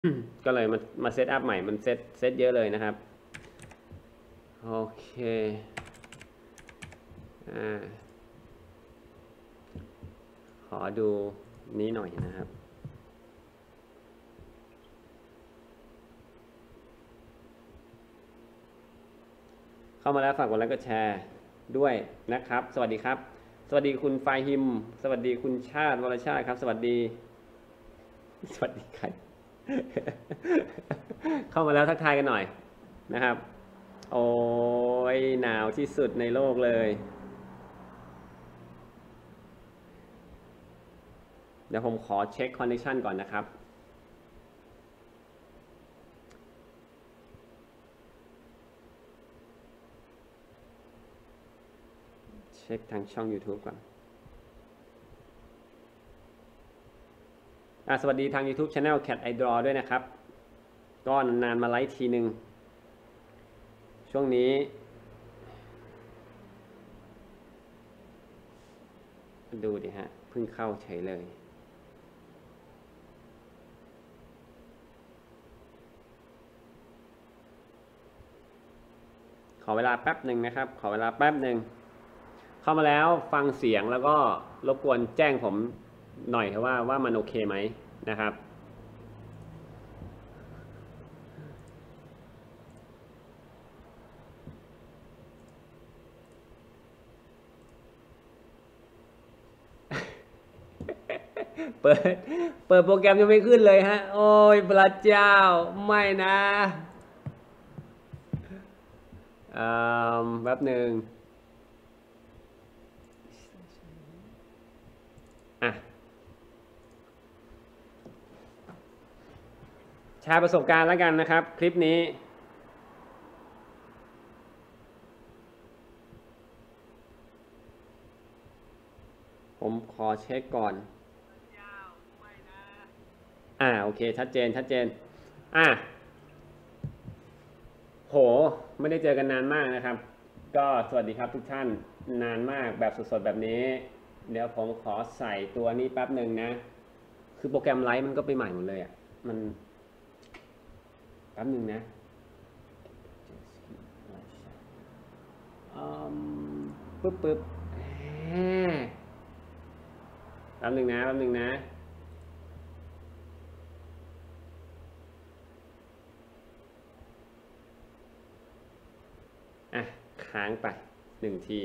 ก็เลยมาเซตอัพใหม่มันเซตเยอะเลยนะครับโอเคขอดูนี้หน่อยนะครับเข้ามาแล้วฝากกดไลค์กดแชร์ด้วยนะครับสวัสดีครับสวัสดีคุณไฟฮิมสวัสดีคุณชาติวรชาติครับสวัสดีใคร เข้ามาแล้วทักทายกันหน่อยนะครับโอ้ยหนาวที่สุดในโลกเลยเดี๋ยวผมขอเช็คคอนเนคชันก่อนนะครับเช็คทางช่อง YouTube ก่อนสวัสดีทาง YouTube Channel Cat I Draw ด้วยนะครับก็นานๆมาไลฟ์ทีหนึ่งช่วงนี้ดูดิฮะเพิ่งเข้าเฉยเลยขอเวลาแป๊บหนึ่งนะครับขอเวลาแป๊บหนึ่งเข้ามาแล้วฟังเสียงแล้วก็รบกวนแจ้งผมหน่อยครับว่ามันโอเคไหมนะครับเปิดโปรแกรมยังไม่ขึ้นเลยฮะโอ้ยพระเจ้าไม่นะแป๊บหนึ่งแชร์ประสบการณ์แล้วกันนะครับคลิปนี้ผมขอเช็คก่อนโอเคชัดเจนโหไม่ได้เจอกันนานมากนะครับก็สวัสดีครับทุกท่านนานมากแบบสดๆแบบนี้เดี๋ยวผมขอใส่ตัวนี้แป๊บหนึ่งนะคือโปรแกรมไลฟ์มันก็ไปใหม่หมดเลยมันแป๊บหนึ่งนะปึ๊บแป๊บหนึ่งนะค้างไป1 ที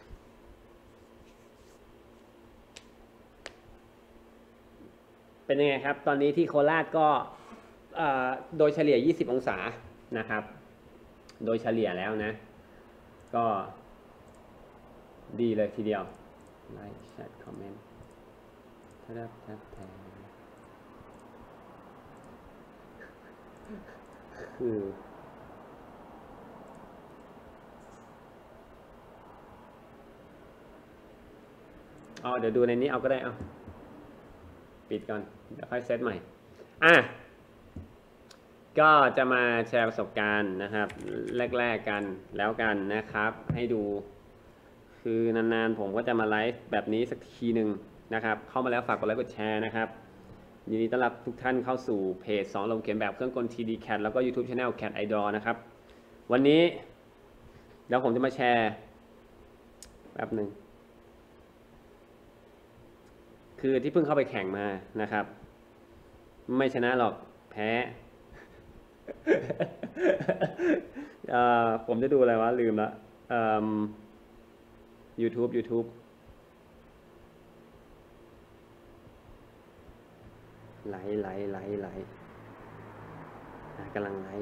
เป็นยังไงครับตอนนี้ที่โคราชก็โดยเฉลี่ย20 องศานะครับโดยเฉลี่ยแล้วนะก็ดีเลยทีเดียวไลค์แชทคอมเมนต์คือเดี๋ยวดูในนี้เอาก็ได้ปิดก่อนเดี๋ยวค่อยเซตใหม่ก็จะมาแชร์ประสบการณ์นะครับแรกๆกันแล้วกันนะครับให้ดูคือนานๆผมก็จะมาไลฟ์แบบนี้สักทีหนึ่งนะครับเข้ามาแล้วฝากกดไลค์กดแชร์นะครับยินดีต้อนรับทุกท่านเข้าสู่เพจสอนลงเขียนแบบเครื่องกล TD Cat แล้วก็ YouTube Channel Cat I Draw นะครับวันนี้เดี๋ยวผมจะมาแชร์แบบหนึ่งคือที่เพิ่งเข้าไปแข่งมานะครับไม่ชนะหรอกแพ้ผมจะดูอะไรวะลืมละYouTube ไหลกำลังไล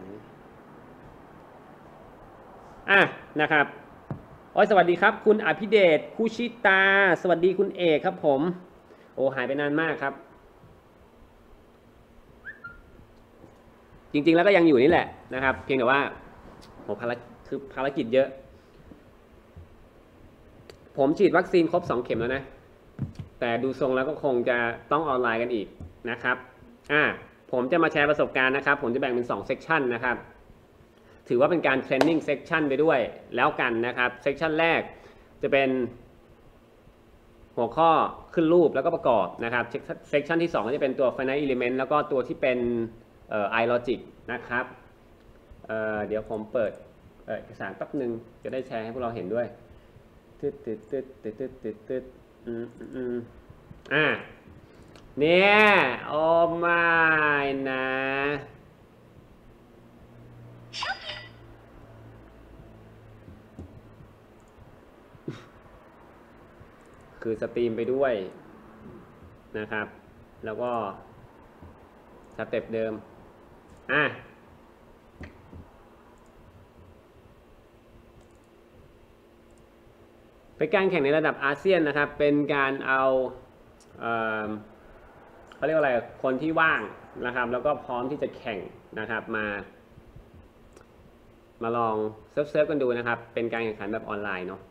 นะครับสวัสดีครับคุณอภิเดชคุชิตาสวัสดีคุณเอกครับผมหายไปนานมากครับจริงๆแล้วก็ยังอยู่นี่แหละนะครับเพียงแต่ว่าภารกิจเยอะผมฉีดวัคซีนครบ2 เข็มแล้วนะแต่ดูทรงแล้วก็คงจะต้องออนไลน์กันอีกนะครับผมจะมาแชร์ประสบการณ์นะครับผมจะแบ่งเป็น2 เซกชันนะครับถือว่าเป็นการเทรนนิ่งเซกชันไปด้วยแล้วกันนะครับเซกชันแรกจะเป็นหัวข้อขึ้นรูปแล้วก็ประกอบนะครับเซกชันที่2ก็จะเป็นตัว Finite Element แล้วก็ตัวที่เป็น iLogic นะครับเดี๋ยวผมเปิดเอกสารแป๊บนึงจะได้แชร์ให้พวกเราเห็นด้วยเนี่ยโอ้ไม่นะคือสตรีมไปด้วยนะครับแล้วก็สเต็ปเดิมเป็นการแข่งในระดับอาเซียนนะครับเป็นการเอาเขาเรียกว่าอะไรคนที่ว่างนะครับแล้วก็พร้อมที่จะแข่งนะครับมาลองเซิร์ฟกันดูนะครับเป็นการแข่งขันแบบออนไลน์เนาะ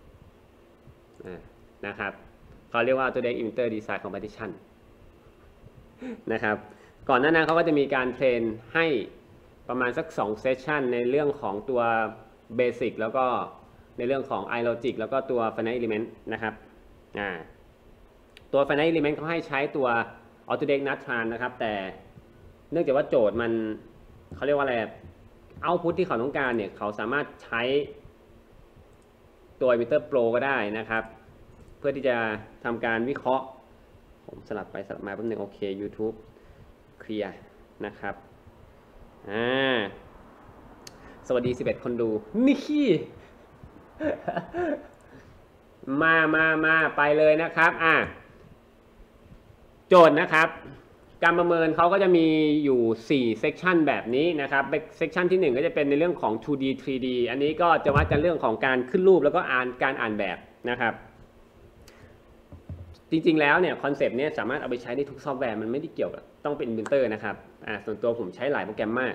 นะครับเขาเรียกว่า Autodesk Inventor Design Competition นะครับก่อนหน้านั้นเขาก็จะมีการเทรนให้ประมาณสัก2เซสชันในเรื่องของตัว Basic แล้วก็ในเรื่องของ iLogic แล้วก็ตัว Finite Element นะครับตัว Finite Element เขาให้ใช้ตัว Autodesk Natran นะครับแต่เนื่องจากว่าโจทย์มันเขาเรียกว่าอะไรoutput ที่เขาต้องการเนี่ยเขาสามารถใช้ตัว Inventor Pro ก็ได้นะครับเพื่อที่จะทำการวิเคราะห์ผมสลับไปสลับมาแป๊บนึงโอเค YouTube เคลียร์นะครับสวัสดี11คนดูนี่มาไปเลยนะครับโจทย์นะครับการประเมินเขาก็จะมีอยู่4เซกชันแบบนี้นะครับเซกชันที่1ก็จะเป็นในเรื่องของ 2D 3D อันนี้ก็จะวัดกันเรื่องของการขึ้นรูปแล้วก็การอ่านแบบนะครับจริงๆแล้วเนี่ยคอนเซปต์นี้สามารถเอาไปใช้ได้ทุกซอฟต์แวร์มันไม่ได้เกี่ยวกับต้องเป็น Inventor นะครับส่วนตัวผมใช้หลายโปรแกรมมาก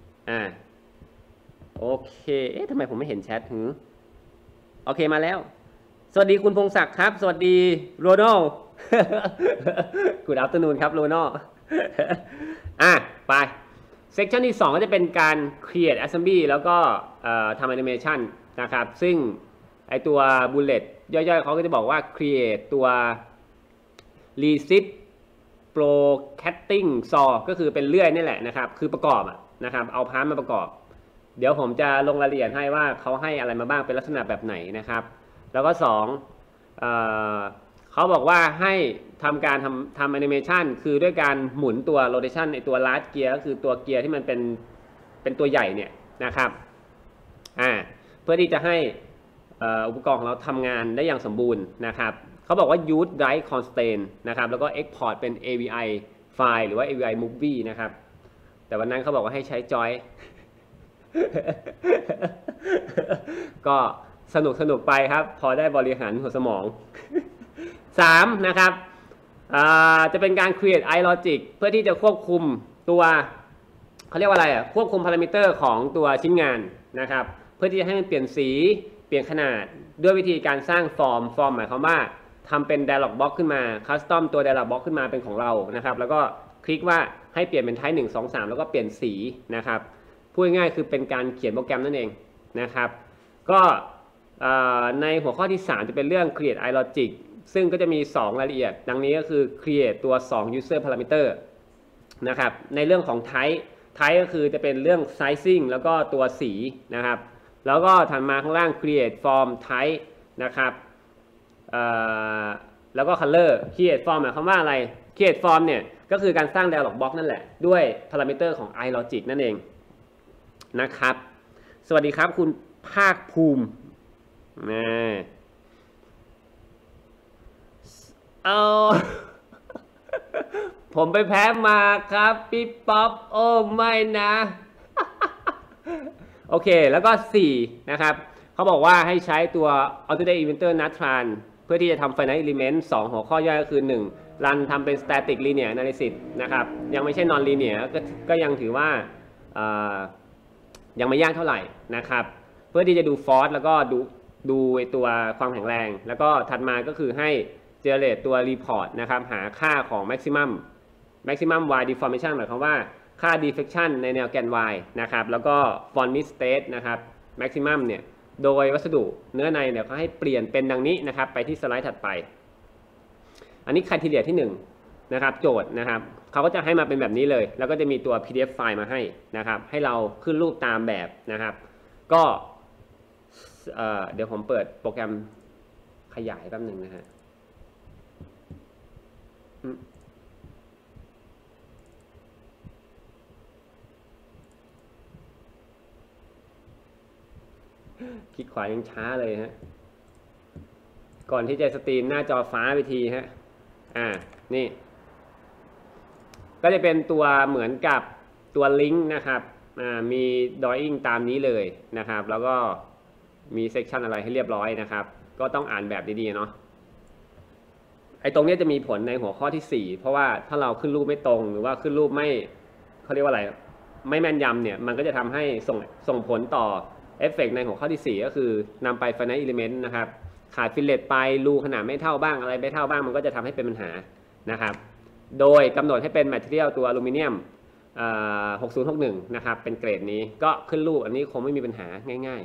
โอเคทำไมผมไม่เห็นแชทโอเคมาแล้วสวัสดีคุณพงศักดิ์ครับสวัสดีโรนัลGood afternoon ครับโรนัลไปเซกชันที่2ก็จะเป็นการ create assembly แล้วก็ทำ animation นะครับซึ่งไอตัว bullet ย่อยๆเขาก็จะบอกว่า create ตัว recip procutting saw ก็คือเป็นเลื่อยนี่แหละนะครับคือประกอบนะครับเอาพาร์ทมาประกอบเดี๋ยวผมจะลงรายละเอียดให้ว่าเขาให้อะไรมาบ้างเป็นลักษณะแบบไหนนะครับแล้วก็2เขาบอกว่าให้ทำการทำแอนิเมชันคือด้วยการหมุนตัวโรเทชันในตัวลาร์จเกียร์ก็คือตัวเกียร์ที่มันเป็นตัวใหญ่เนี่ยนะครับเพื่อที่จะให้อุปกรณ์ของเราทำงานได้อย่างสมบูรณ์นะครับเขาบอกว่า use drive constraint นะครับแล้วก็ export เป็น AVI ไฟล์หรือว่า AVI movie นะครับแต่วันนั้นเขาบอกว่าให้ใช้ joy ก็สนุกไปครับพอได้บริหารหัวสมอง 3นะครับจะเป็นการ create iLogic เพื่อที่จะควบคุมตัวเขาเรียกว่าอะไรควบคุมพารามิเตอร์ของตัวชิ้นงานนะครับเพื่อที่จะให้มันเปลี่ยนสีเปลี่ยนขนาดด้วยวิธีการสร้างฟอร์มหมายความว่าทำเป็น dialog box ขึ้นมา custom ตัว dialog box ขึ้นมาเป็นของเรานะครับแล้วก็คลิกว่าให้เปลี่ยนเป็น type 1 2 3แล้วก็เปลี่ยนสีนะครับพูดง่ายๆคือเป็นการเขียนโปรแกรมนั่นเองนะครับก็ในหัวข้อที่3จะเป็นเรื่อง create iLogic ซึ่งก็จะมี2รายละเอียดดังนี้ก็คือ create ตัว2 user parameter นะครับในเรื่องของ type ก็คือจะเป็นเรื่อง sizing แล้วก็ตัวสีนะครับแล้วก็ถัดมาข้างล่าง create form type นะครับแล้วก็ color create form หมายความว่าอะไร create form เนี่ยก็คือการสร้าง dialog box นั่นแหละด้วย parameter ของ iLogic นั่นเองนะครับสวัสดีครับคุณภาคภูมิผมไปแพ้มาครับพี่ป๊อปโอ้ไม่นะโอเคแล้วก็4นะครับเขาบอกว่าให้ใช้ตัว Autodesk Inventor Natran เพื่อที่จะทำ Finite Element 2 หัวข้อย่อยก็คือ1รันทำเป็น Static Linear Analysis นะครับยังไม่ใช่ Non Linear ก็ยังถือว่ายังไม่ยากเท่าไหร่นะครับเพื่อที่จะดูฟอร์สแล้วก็ดูตัวความแข็งแรงแล้วก็ถัดมาก็คือให้ generate ตัว report นะครับหาค่าของ maximum y deformation หมายความว่าค่า deflection ในแนวแกน y นะครับแล้วก็ forming state นะครับ maximum เนี่ยโดยวัสดุเนื้อในเนี่ยเขาให้เปลี่ยนเป็นดังนี้นะครับไปที่สไลด์ถัดไปอันนี้ criteria ที่1นะครับโจทย์นะครับเขาก็จะให้มาเป็นแบบนี้เลยแล้วก็จะมีตัว PDF ไฟล์มาให้นะครับให้เราขึ้นรูปตามแบบนะครับก็เดี๋ยวผมเปิดโปรแกรมขยายแป๊บหนึ่งนะฮะคลิกขวายังช้าเลยฮะก่อนที่จะสตรีมหน้าจอฟ้าไปทีฮะนี่ก็จะเป็นตัวเหมือนกับตัวลิงก์นะครับมี drawing ตามนี้เลยนะครับแล้วก็มีเซกชันอะไรให้เรียบร้อยนะครับก็ต้องอ่านแบบดีๆเนาะไอ้ตรงนี้จะมีผลในหัวข้อที่4เพราะว่าถ้าเราขึ้นรูปไม่ตรงหรือว่าขึ้นรูปไม่เขาเรียกว่าอะไรไม่แม่นยำเนี่ยมันก็จะทำให้ส่งผลต่อเอฟเฟกต์ในหัวข้อที่4ก็คือนำไป finite element นะครับขาดฟิลเลตไปรูขนาดไม่เท่าบ้างอะไรไม่เท่าบ้างมันก็จะทำให้เป็นปัญหานะครับโดยกำหนดให้เป็น material ตัวอลูมิเนียม6061นะครับเป็นเกรดนี้ก็ขึ้นรูปอันนี้คงไม่มีปัญหาง่าย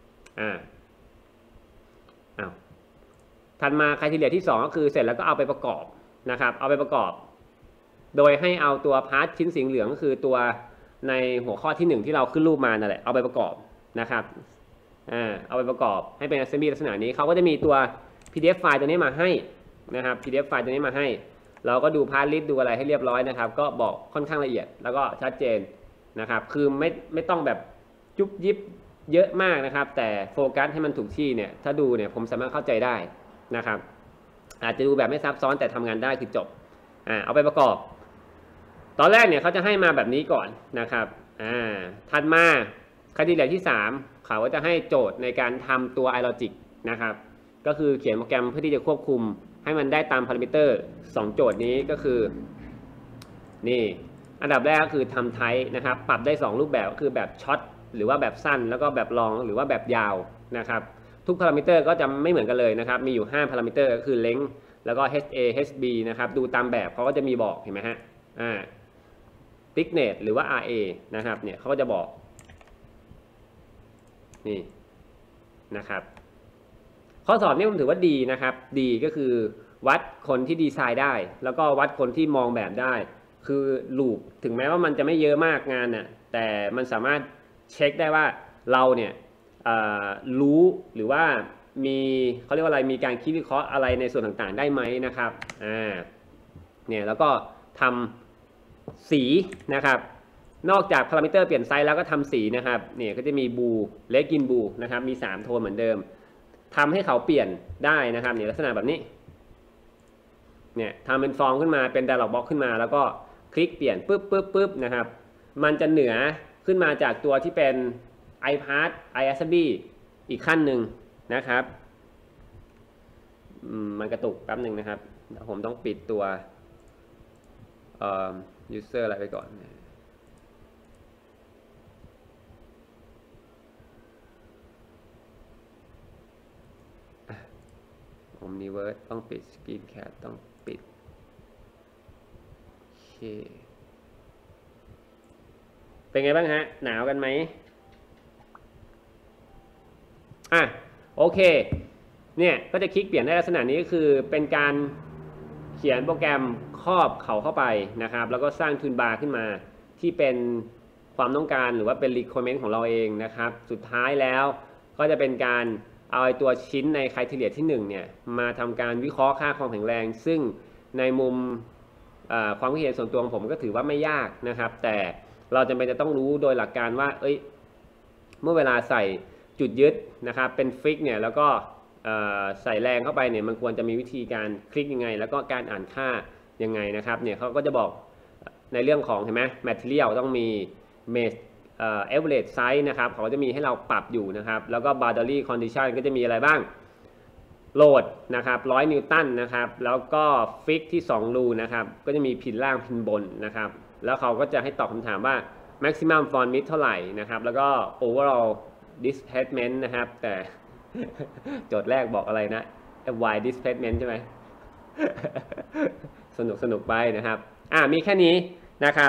ๆถัดมาไครทีเรียที่2ก็คือเสร็จแล้วก็เอาไปประกอบนะครับเอาไปประกอบโดยให้เอาตัวพาร์ทชิ้นสีเหลืองก็คือตัวในหัวข้อที่1ที่เราขึ้นรูปมานั่นแหละเอาไปประกอบนะครับเอาไปประกอบให้เป็น assembly ลักษณะนี้เขาก็จะมีตัว PDF ไฟล์ตัวนี้มาให้นะครับ PDF ไฟล์ตัวนี้มาให้เราก็ดูพาร์ทลิสต์ดูอะไรให้เรียบร้อยนะครับก็บอกค่อนข้างละเอียดแล้วก็ชัดเจนนะครับคือไม่ต้องแบบจุ๊บยิบเยอะมากนะครับแต่โฟกัสให้มันถูกที่เนี่ยถ้าดูเนี่ยผมสามารถเข้าใจได้นะครับอาจจะดูแบบไม่ซับซ้อนแต่ทำงานได้คือจบเอาไปประกอบตอนแรกเนี่ยเขาจะให้มาแบบนี้ก่อนนะครับถัดมาไครทีเรียที่3เขาก็จะให้โจทย์ในการทำตัว iLogic นะครับก็คือเขียนโปรแกรมเพื่อที่จะควบคุมให้มันได้ตามพารามิเตอร์2โจทย์นี้ก็คือนี่อันดับแรกก็คือทำไทป์นะครับปรับได้2รูปแบบก็คือแบบช็อตหรือว่าแบบสั้นแล้วก็แบบลองหรือว่าแบบยาวนะครับทุกพารามิเตอร์ก็จะไม่เหมือนกันเลยนะครับมีอยู่5พารามิเตอร์ก็คือ length แล้วก็ HA HB นะครับดูตามแบบเขาก็จะมีบอกเห็นไหมฮะthickness หรือว่า RA นะครับเนี่ยเขาก็จะบอกนี่นะครับข้อสอบนี่ผมถือว่าดีนะครับดีก็คือวัดคนที่ดีไซน์ได้แล้วก็วัดคนที่มองแบบได้คือลูปถึงแม้ว่ามันจะไม่เยอะมากงานน่ะแต่มันสามารถเช็คได้ว่าเราเนี่ยรู้หรือว่ามีเขาเรียกว่าอะไรมีการคิดวิเคราะห์อะไรในส่วนต่างๆได้ไหมนะครับเนี่ยแล้วก็ทำสีนะครับนอกจากพารามิเตอร์เปลี่ยนไซส์แล้วก็ทำสีนะครับเนี่ยก็จะมีบูเลกินบูนะครับมี3โทนเหมือนเดิมทำให้เขาเปลี่ยนได้นะครับเนี่ยลักษณะแบบนี้เนี่ยทำเป็นฟอร์มขึ้นมาเป็น dialog box ขึ้นมาแล้วก็คลิกเปลี่ยนปึ๊บนะครับมันจะเหนือขึ้นมาจากตัวที่เป็น iPad iAssembly อีกขั้นหนึ่งนะครับมันกระตุกแป๊บหนึ่งนะครับผมต้องปิดตัวuser อะไรไปก่อนOmniverse ต้องปิด Screencast ต้องปิดโอเคเป็นไงบ้างฮะหนาวกันไหมโอเคเนี่ยก็จะคลิกเปลี่ยนได้ลักษณะนี้ก็คือเป็นการเขียนโปรแกรมครอบเขาเข้าไปนะครับแล้วก็สร้างทูลบาร์ขึ้นมาที่เป็นความต้องการหรือว่าเป็น requirement ของเราเองนะครับสุดท้ายแล้วก็จะเป็นการเอาตัวชิ้นในไครทีเรียที่1เนี่ยมาทำการวิเคราะห์ค่าความแข็งแรงซึ่งในมุมความคิดเห็นส่วนตัวของผมก็ถือว่าไม่ยากนะครับแต่เราจำเป็นจะต้องรู้โดยหลักการว่าเมื่อเวลาใส่จุดยึดนะครับเป็นฟิกเนี่ยแล้วก็ใส่แรงเข้าไปเนี่ยมันควรจะมีวิธีการคลิกยังไงแล้วก็การอ่านค่ายังไงนะครับเนี่ยเขาก็จะบอกในเรื่องของเห็นไหม material ต้องมี mesh average size นะครับเขาจะมีให้เราปรับอยู่นะครับแล้วก็ boundary condition ก็จะมีอะไรบ้างโหลดนะครับ100 นิวตันนะครับแล้วก็ฟิกที่2รูนะครับก็จะมีพินล่างพินบนนะครับแล้วเขาก็จะให้ตอบคำถามว่า maximum form width เท่าไหร่นะครับแล้วก็ overall displacement นะครับแต่โจทย์แรกบอกอะไรนะ y displacement ใช่ไหม สนุกไปนะครับมีแค่นี้นะครับ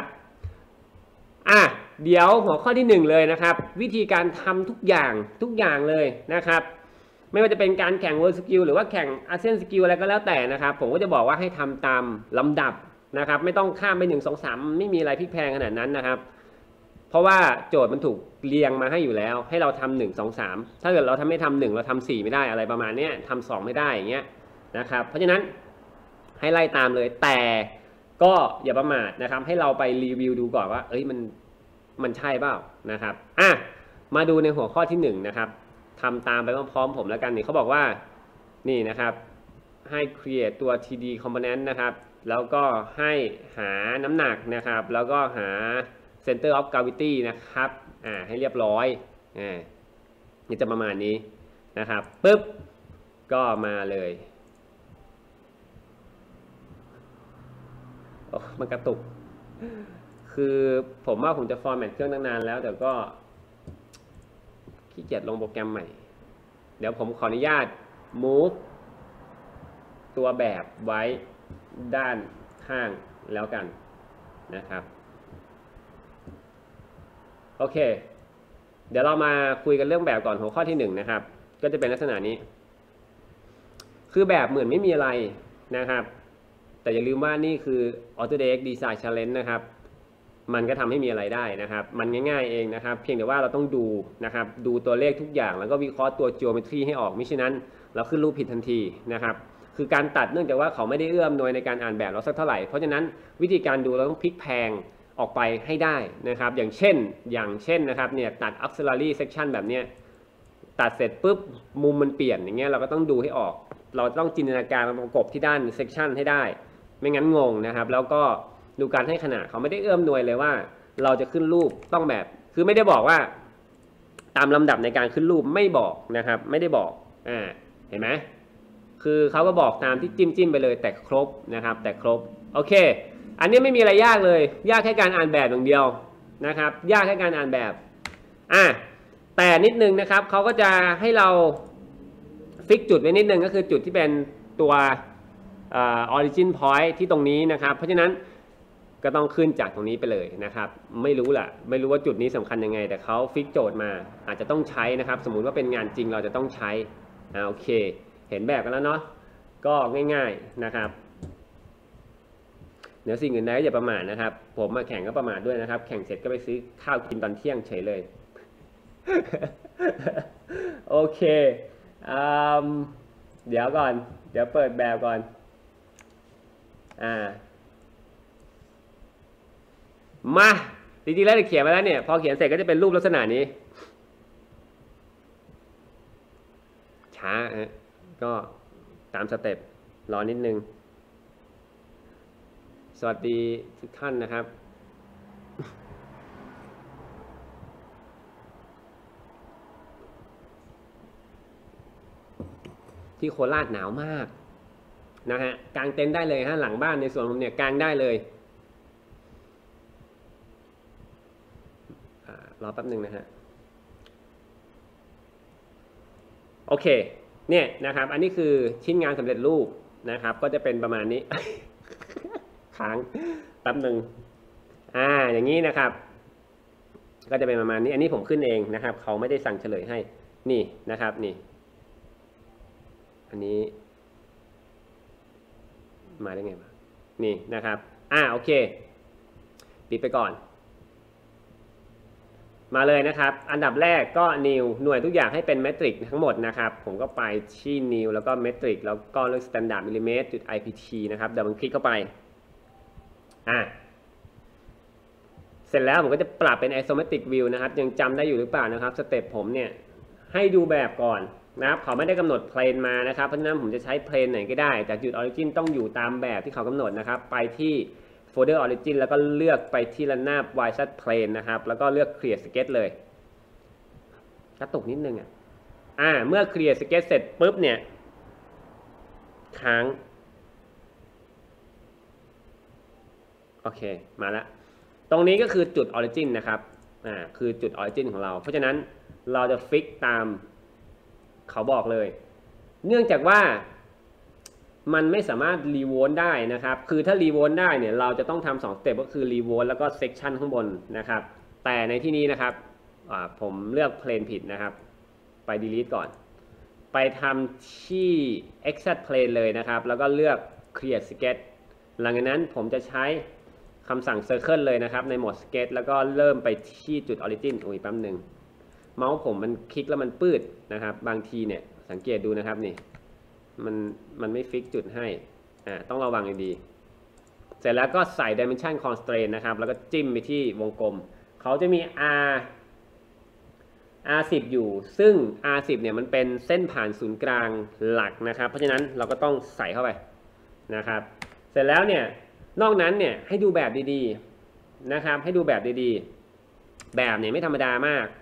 เดี๋ยวหัวข้อที่1เลยนะครับวิธีการทำทุกอย่างเลยนะครับไม่ว่าจะเป็นการแข่ง World Skill หรือว่าแข่ง ASEAN Skill อะไรก็แล้วแต่นะครับผมก็จะบอกว่าให้ทำตามลำดับนะครับไม่ต้องข้ามไป1 2 3ไม่มีอะไรพลิกแพลงขนาดนั้นนะครับเพราะว่าโจทย์มันถูกเรียงมาให้อยู่แล้วให้เราทำ1 2 3ถ้าเกิดเราไม่ทำ1เราทำ4ไม่ได้อะไรประมาณนี้ทำ2ไม่ได้อย่างเงี้ยนะครับเพราะฉะนั้นให้ไล่ตามเลยแต่ก็อย่าประมาทนะครับให้เราไปรีวิวดูก่อนว่ามันใช่เปล่านะครับมาดูในหัวข้อที่1นะครับทำตามไปพร้อมๆผมแล้วกันนี่เขาบอกว่านี่นะครับให้ create ตัว TD component นะครับแล้วก็ให้หาน้ำหนักนะครับแล้วก็หา center of gravity นะครับให้เรียบร้อยนี่จะประมาณนี้นะครับปึ๊บก็มาเลยมันกระตุกคือผมว่าผมจะฟอร์แมตเครื่องตั้งนานแล้วแต่ก็ขี้เกียจลงโปรแกรมใหม่เดี๋ยวผมขออนุญาต move ตัวแบบไว้ด้านข้างแล้วกันนะครับโอเคเดี๋ยวเรามาคุยกันเรื่องแบบก่อนหัวข้อที่1นะครับก็จะเป็นลักษณะนี้คือแบบเหมือนไม่มีอะไรนะครับแต่อย่าลืมว่านี่คือ Autodesk Design Challenge นะครับมันก็ทำให้มีอะไรได้นะครับมันง่ายๆเองนะครับเพียงแต่ว่าเราต้องดูนะครับดูตัวเลขทุกอย่างแล้วก็วิเคราะห์ตัว geometry ให้ออกมิฉะนั้นเราขึ้นรูปผิดทันทีนะครับคือการตัดเนื่องจากว่าเขาไม่ได้เอื้อมหน่วยในการอ่านแบบเราสักเท่าไหร่เพราะฉะนั้นวิธีการดูเราต้องพลิกแพลงออกไปให้ได้นะครับอย่างเช่นนะครับเนี่ยตัด auxiliary section แบบเนี้ยตัดเสร็จปุ๊บมุมมันเปลี่ยนอย่างเงี้ยเราก็ต้องดูให้ออกเราต้องจินตนาการประกบที่ด้าน section ให้ได้ไม่งั้นงงนะครับแล้วก็ดูการให้ขนาดเขาไม่ได้เอื้อมหน่วยเลยว่าเราจะขึ้นรูปต้องแบบคือไม่ได้บอกว่าตามลำดับในการขึ้นรูปไม่บอกนะครับไม่ได้บอกเห็นไหมคือเขาก็บอกตามที่จิ้มไปเลยแต่ครบนะครับแต่ครบโอเคอันนี้ไม่มีอะไรยากเลยยากแค่การอ่านแบบอย่างเดียวนะครับยากแค่การอ่านแบบแต่นิดนึงนะครับเขาก็จะให้เราฟิกจุดไว้นิดนึงก็คือจุดที่เป็นตัวorigin point ที่ตรงนี้นะครับเพราะฉะนั้นก็ต้องขึ้นจากตรงนี้ไปเลยนะครับไม่รู้ว่าจุดนี้สำคัญยังไงแต่เขาฟิกโจทย์มาอาจจะต้องใช้นะครับสมมุติว่าเป็นงานจริงเราจะต้องใช้โอเคเห็นแบบกันแล้วเนาะก็ง่ายๆนะครับเดี๋ยวสิ่งอื่นใดอย่าประมาทนะครับผมมาแข่งก็ประมาทด้วยนะครับแข่งเสร็จก็ไปซื้อข้าวกินตอนเที่ยงเฉยเลย โอเคเดี๋ยวก่อนเดี๋ยวเปิดแบบก่อนมาจริงๆแล้วเขียนมาแล้วเนี่ยพอเขียนเสร็จก็จะเป็นรูปลักษณะนี้ช้าก็ตามสเต็ปรอนิดนึงสวัสดีทุกท่านนะครับที่โคราชหนาวมากนะฮะกางเต็นท์ได้เลยฮะหลังบ้านในส่วนผมเนี่ยกางได้เลยรอแป๊บนึงนะฮะโอเคเนี่ยนะครับอันนี้คือชิ้นงานสำเร็จรูปนะครับก็จะเป็นประมาณนี้ ค้างแป๊บนึงอย่างนี้นะครับก็จะเป็นประมาณนี้อันนี้ผมขึ้นเองนะครับเขาไม่ได้สั่งเฉลยให้นี่นะครับนี่อันนี้มาได้ไงมานี่นะครับโอเคปิดไปก่อนมาเลยนะครับอันดับแรกก็ new หน่วยทุกอย่างให้เป็นเมตริกทั้งหมดนะครับผมก็ไปที่ new แล้วก็เมตริกแล้วก็เลือก standard millimeter จุด ipt นะครับเดี๋ยวมันคลิกเข้าไปเสร็จแล้วผมก็จะปรับเป็น isometric view นะครับยังจำได้อยู่หรือเปล่านะครับสเต็ปผมเนี่ยให้ดูแบบก่อนนะครับเขาไม่ได้กำหนดเพลนมานะครับเพราะฉะนั้นผมจะใช้เพลนไหนก็ได้แต่จุด origin ต้องอยู่ตามแบบที่เขากำหนดนะครับไปที่โฟลเดอร์ origin แล้วก็เลือกไปที่ระนาบ y-z plane นะครับแล้วก็เลือก create sketch เลยกระตุกนิดนึงเมื่อ create sketch เสร็จปุ๊บเนี่ยค้างโอเคมาแล้วตรงนี้ก็คือจุด origin นะครับคือจุด origin ของเราเพราะฉะนั้นเราจะฟิกตามเขาบอกเลยเนื่องจากว่ามันไม่สามารถรีโวลต์ได้นะครับคือถ้ารีโวลต์ได้เนี่ยเราจะต้องทำ2สเต็ปก็คือรีโวลต์แล้วก็เซกชันข้างบนนะครับแต่ในที่นี้นะครับผมเลือกเพลนผิดนะครับไป delete ก่อนไปทำที่ exact plane เลยนะครับแล้วก็เลือก create sketch หลังจากนั้นผมจะใช้คำสั่ง Circle เลยนะครับในโหมด Sketch แล้วก็เริ่มไปที่จุด Origin อุ้ยแป๊บหนึ่งเมาส์ผมมันคลิกแล้วมันปืดนะครับบางทีเนี่ยสังเกตดูนะครับนี่มันไม่ฟิกจุดให้ต้องระวังดีๆเสร็จแล้วก็ใส่ Dimension Constraint นะครับแล้วก็จิ้มไปที่วงกลมเขาจะมี R10 อยู่ซึ่ง R10 เนี่ยมันเป็นเส้นผ่านศูนย์กลางหลักนะครับเพราะฉะนั้นเราก็ต้องใส่เข้าไปนะครับเสร็จแล้วเนี่ยนอกนั้นเนี่ยให้ดูแบบดีๆนะครับให้ดูแบบดีๆแบบเนี่ยไม่ธรรมดามาก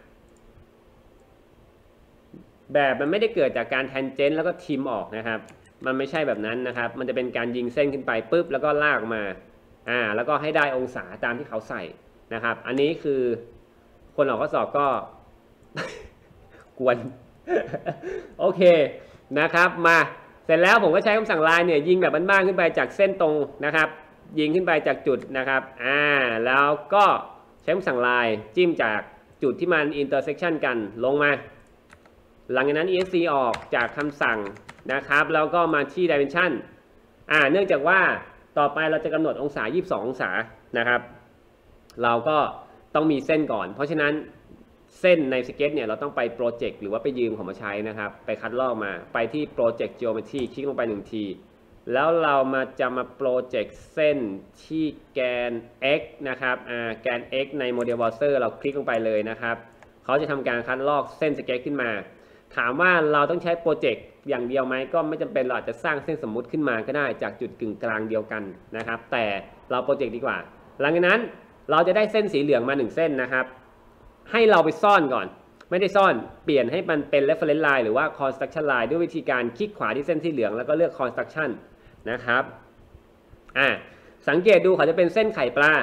แบบมันไม่ได้เกิดจากการแทนเจนต์แล้วก็ทิมออกนะครับมันไม่ใช่แบบนั้นนะครับมันจะเป็นการยิงเส้นขึ้นไปปุ๊บแล้วก็ลากมาแล้วก็ให้ได้องศาตามที่เขาใส่นะครับอันนี้คือคนออกข้อสอบก็ กวน โอเคนะครับมาเสร็จแล้วผมก็ใช้คำสั่งไลน์เนี่ยยิงแบบบ้านๆขึ้นไปจากเส้นตรงนะครับยิงขึ้นไปจากจุดนะครับแล้วก็ใช้คำสั่งไลน์จิ้มจากจุดที่มัน intersection กันลงมาหลังจากนั้น esc ออกจากคำสั่งนะครับแล้วก็มาที่ dimension เนื่องจากว่าต่อไปเราจะกำหนดองศา22องศานะครับเราก็ต้องมีเส้นก่อนเพราะฉะนั้นเส้นในสเก็ตเนี่ยเราต้องไปโปรเจกต์หรือว่าไปยืมของมาใช้นะครับไปคัดลอกมาไปที่โปรเจกต์ geometry คลิกลงไป1ทีแล้วเราจะมาโปรเจกต์เส้นที่แกน x นะครับแกน x ใน model browser เราคลิกลงไปเลยนะครับเขาจะทำการคัดลอกเส้นสเก็ตขึ้นมาถามว่าเราต้องใช้โปรเจกต์อย่างเดียวไหมก็ไม่จำเป็นเราอาจจะสร้างเส้นสมมุติขึ้นมาก็ได้จากจุดกึ่งกลางเดียวกันนะครับแต่เราโปรเจกต์ดีกว่าหลังจากนั้นเราจะได้เส้นสีเหลืองมา1เส้นนะครับให้เราไปซ่อนก่อนไม่ได้ซ่อนเปลี่ยนให้มันเป็น reference line หรือว่า construction line ด้วยวิธีการคลิกขวาที่เส้นสีเหลืองแล้วก็เลือก construction นะครับสังเกตดูเขาจะเป็นเส้นไข่ปลา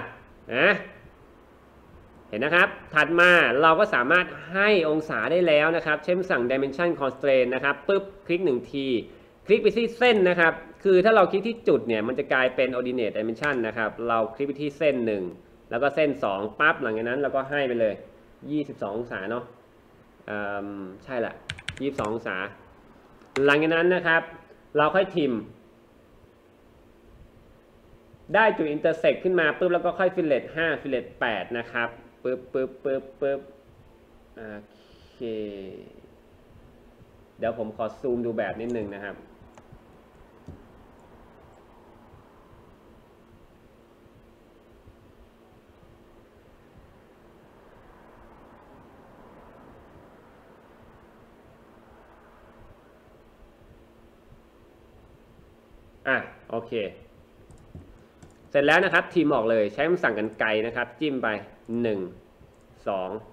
เห็นนะครับถัดมาเราก็สามารถให้องศาได้แล้วนะครับใช้คำสั่ง dimension constraint นะครับปุ๊บคลิก1ทีคลิกไปที่เส้นนะครับคือถ้าเราคลิกที่จุดเนี่ยมันจะกลายเป็น ordinate dimension นะครับเราคลิกไปที่เส้น1แล้วก็เส้น2ปั๊บหลังจากนั้นเราก็ให้ไปเลย22องศาเนาะใช่แหละ22องศาหลังจากนั้นนะครับเราค่อยทิมได้จุด intersect ขึ้นมาปุ๊บแล้วก็ค่อย fillet 5 fillet 8นะครับปึ๊บโอเคเดี๋ยวผมขอซูมดูแบบนิดนึงนะครับโอเคเสร็จแล้วนะครับทีมออกเลยใช้คำสั่งกรรไกรนะครับจิ้มไป1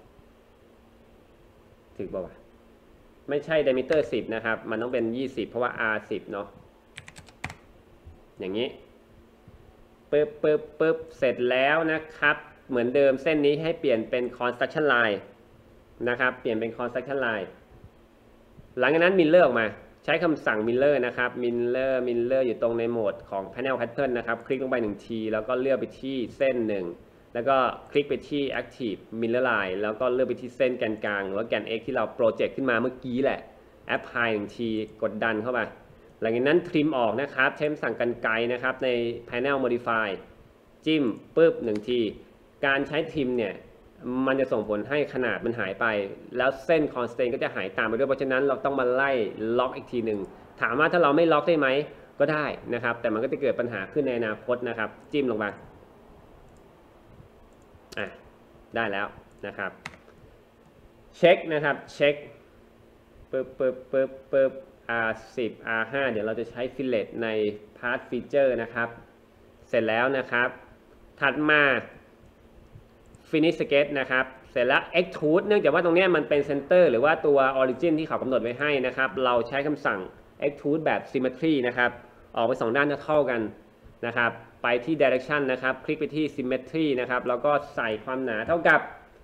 2ถึงป่าวไม่ใช่ diameter 10นะครับมันต้องเป็น20เพราะว่า R10 เนาะอย่างนี้ปึ๊บเสร็จแล้วนะครับเหมือนเดิมเส้นนี้ให้เปลี่ยนเป็น construction line นะครับเปลี่ยนเป็น construction line หลังจากนั้นมิลเลอร์ออกมาใช้คำสั่ง Miller นะครับ Miller อยู่ตรงในโหมดของ Panel Pattern นะครับคลิกลงไป1ทีแล้วก็เลือกไปที่เส้น1แล้วก็คลิกไปที่ Active Miller Line แล้วก็เลือกไปที่เส้นแกนกลางหรือว่าแกน X ที่เราโปรเจกต์ขึ้นมาเมื่อกี้แหละ Apply 1ทีกดดันเข้าไปหลังจากนั้นทริมออกนะครับใช้คำสั่งกรรไกรนะครับใน Panel Modify จิ้มปึ๊บ1ทีการใช้ทริมเนี่ยมันจะส่งผลให้ขนาดมันหายไปแล้วเส้น constraint ก็จะหายตามไปด้วยเพราะฉะนั้นเราต้องมาไล่ล็อกอีกทีหนึ่งถามว่าถ้าเราไม่ล็อกได้ไหมก็ได้นะครับแต่มันก็จะเกิดปัญหาขึ้นในอนาคตนะครับจิ้มลงไปได้แล้วนะครับเช็คนะครับเช็คปึ๊บR10 R5 เดี๋ยวเราจะใช้ fillet ใน part feature นะครับเสร็จแล้วนะครับถัดมา finish sketch นะครับเสร็จแล้ว extrude เนื่องจากว่าตรงนี้มันเป็น center หรือว่าตัว origin ที่เขากำหนดไว้ให้นะครับเราใช้คำสั่ง extrude แบบ symmetry นะครับออกไป2ด้านเท่ากันนะครับไปที่ direction นะครับคลิกไปที่ symmetry นะครับแล้วก็ใส่ความหนาเท่ากับ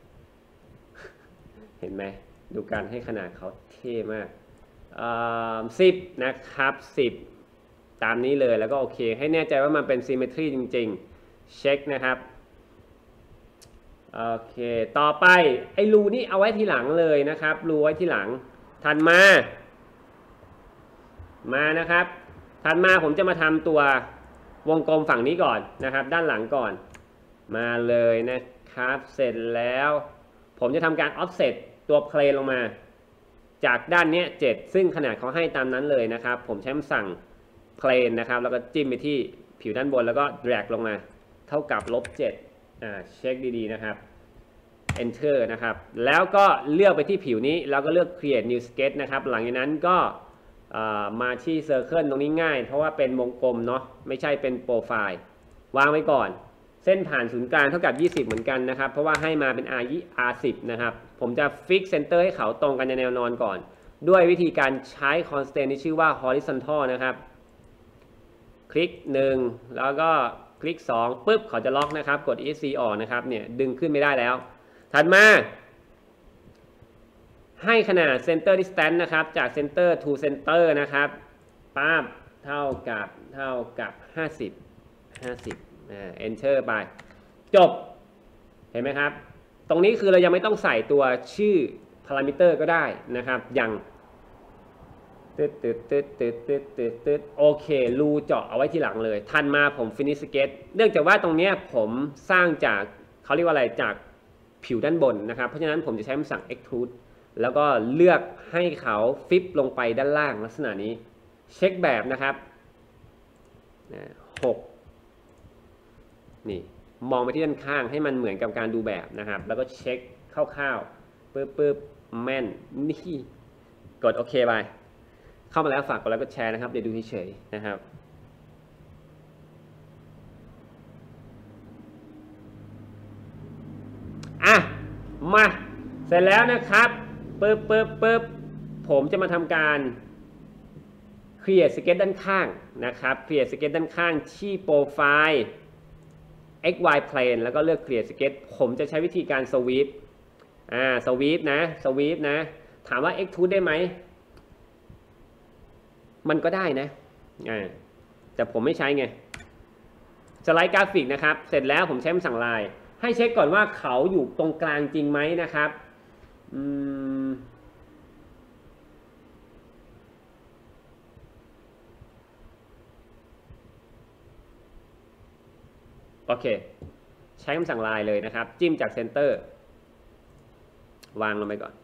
เห็นไหมดูการให้ขนาดเขาเท่มาก10นะครับ10ตามนี้เลยแล้วก็โอเคให้แน่ใจว่ามันเป็น symmetry จริงๆเช็คนะครับโอเคต่อไปไอ้รูนี่เอาไว้ทีหลังเลยนะครับรูไว้ทีหลังถัดมานะครับถัดมาผมจะมาทำตัววงกลมฝั่งนี้ก่อนนะครับด้านหลังก่อนมาเลยนะครับเสร็จแล้วผมจะทำการ offset ตัวเพลนลงมาจากด้านนี้7ซึ่งขนาดเขาให้ตามนั้นเลยนะครับผมใช้คำสั่งเพลนนะครับแล้วก็จิ้มไปที่ผิวด้านบนแล้วก็ drag ลงมาเท่ากับ-7เช็คดีๆนะครับ enter นะครับแล้วก็เลือกไปที่ผิวนี้แล้วก็เลือก create new sketch นะครับหลังจากนั้นก็มาที่ circle ตรงนี้ง่ายเพราะว่าเป็นวงกลมเนาะไม่ใช่เป็นโปรไฟล์วางไว้ก่อนเส้นผ่านศูนย์กลางเท่ากับ20เหมือนกันนะครับเพราะว่าให้มาเป็น R10 นะครับผมจะ fix center ให้เขาตรงกันในแนวนอนก่อนด้วยวิธีการใช้ constant ที่ชื่อว่า horizontal นะครับคลิก1แล้วก็คลิก2ปุ๊บเขาจะล็อกนะครับกด ESC ออกนะครับเนี่ยดึงขึ้นไม่ได้แล้วถัดมาให้ขนาด center distance นะครับจาก center to center นะครับป้าบเท่ากับ50 enter ไปจบเห็นไหมครับตรงนี้คือเรายังไม่ต้องใส่ตัวชื่อ parameter ก็ได้นะครับยังโอเครูเจาะเอาไว้ทีหลังเลยทันมาผม finish sketch เนื่องจากว่าตรงนี้ผมสร้างจากเขาเรียกว่าอะไรจากผิวด้านบนนะครับเพราะฉะนั้นผมจะใช้คำสั่ง extrude แล้วก็เลือกให้เขาฟิปลงไปด้านล่างลักษณะนี้เช็คแบบนะครับ6นี่มองไปที่ด้านข้างให้มันเหมือนกับการดูแบบนะครับแล้วก็เช็คคร่าวๆปึ๊บแม่นนี่กดโอเคไปเข้ามาแล้วฝากกดไลค์กดแชร์นะครับเดี๋ยวดูเฉยๆนะครับมาเสร็จแล้วนะครับปึ๊บผมจะมาทำการ create sketch ด้านข้างนะครับ create sketch ด้านข้างที่โปรไฟล์ xy plane แล้วก็เลือก create sketch ผมจะใช้วิธีการ sweep sweep นะถามว่า extrude ได้ไหมมันก็ได้นะแต่ผมไม่ใช้ไงสไลด์กราฟิกนะครับเสร็จแล้วผมใช้คำสั่งไลน์ให้เช็คก่อนว่าเขาอยู่ตรงกลางจริงไหมนะครับโอเคใช้คำสั่งไลน์เลยนะครับจิ้มจากเซนเตอร์วางลงไปก่อน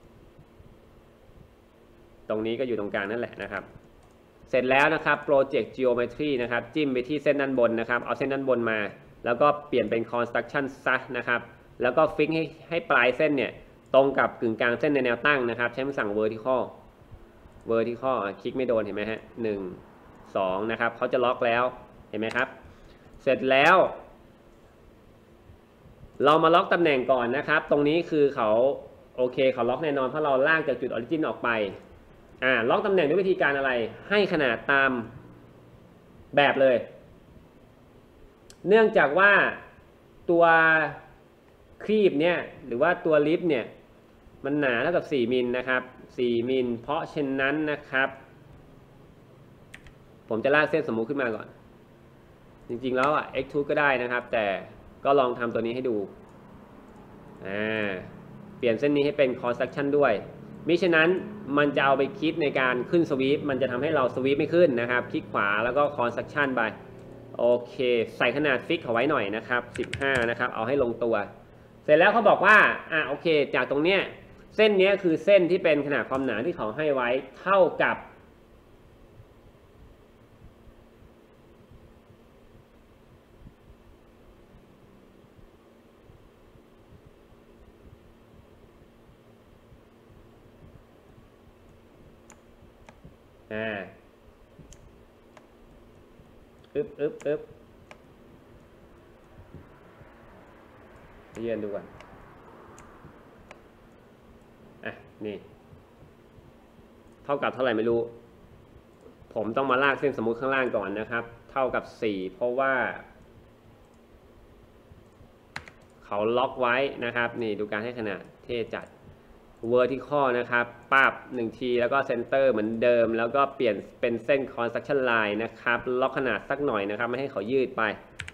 ตรงนี้ก็อยู่ตรงกลางนั่นแหละนะครับเสร็จแล้วนะครับ Project Geometry นะครับจิ้มไปที่เส้นด้านบนนะครับเอาเส้นด้านบนมาแล้วก็เปลี่ยนเป็น Construction ซะนะครับแล้วก็ฟิกให้ปลายเส้นเนี่ยตรงกับกึ่งกลางเส้นในแนวตั้งนะครับใช้คำสั่ง Vertical คลิกไม่โดนเห็นไหมฮะ1 2นะครับเขาจะล็อกแล้วเห็นไหมครับเสร็จแล้วเรามาล็อกตำแหน่งก่อนนะครับตรงนี้คือเขาโอเคเขาล็อกแน่นอนเพราะเราลากจากจุดออริจินออกไปล็อกตำแหน่งด้วยวิธีการอะไรให้ขนาดตามแบบเลยเนื่องจากว่าตัวครีบเนี่ยหรือว่าตัวลิฟต์เนี่ยมันหนาเท่ากับ4มิลนะครับ4มิลเพราะฉะนั้นนะครับผมจะลากเส้นสมมุติขึ้นมาก่อนจริงๆแล้วextrude ก็ได้นะครับแต่ก็ลองทำตัวนี้ให้ดูเปลี่ยนเส้นนี้ให้เป็น construction ด้วยมิฉะนั้นมันจะเอาไปคิดในการขึ้นสวีปมันจะทำให้เราสวีปไม่ขึ้นนะครับคลิกขวาแล้วก็ construction ไปโอเคใส่ขนาดฟิกเอาไว้หน่อยนะครับ15นะครับเอาให้ลงตัวเสร็จแล้วเขาบอกว่าโอเคจากตรงเนี้ยเส้นนี้คือเส้นที่เป็นขนาดความหนาที่เขาให้ไว้เท่ากับเยือนดูก่อนนี่เท่ากับเท่าไหร่ไม่รู้ผมต้องมาลากเส้นสมมุติข้างล่างก่อนนะครับเท่ากับ4เพราะว่าเขาล็อกไว้นะครับนี่ดูการให้ขนาดเท่จัด vertical นะครับปั๊บ1ทีแล้วก็ center เหมือนเดิมแล้วก็เปลี่ยนเป็นเส้น construction line นะครับล็อกขนาดสักหน่อยนะครับไม่ให้เขายืดไป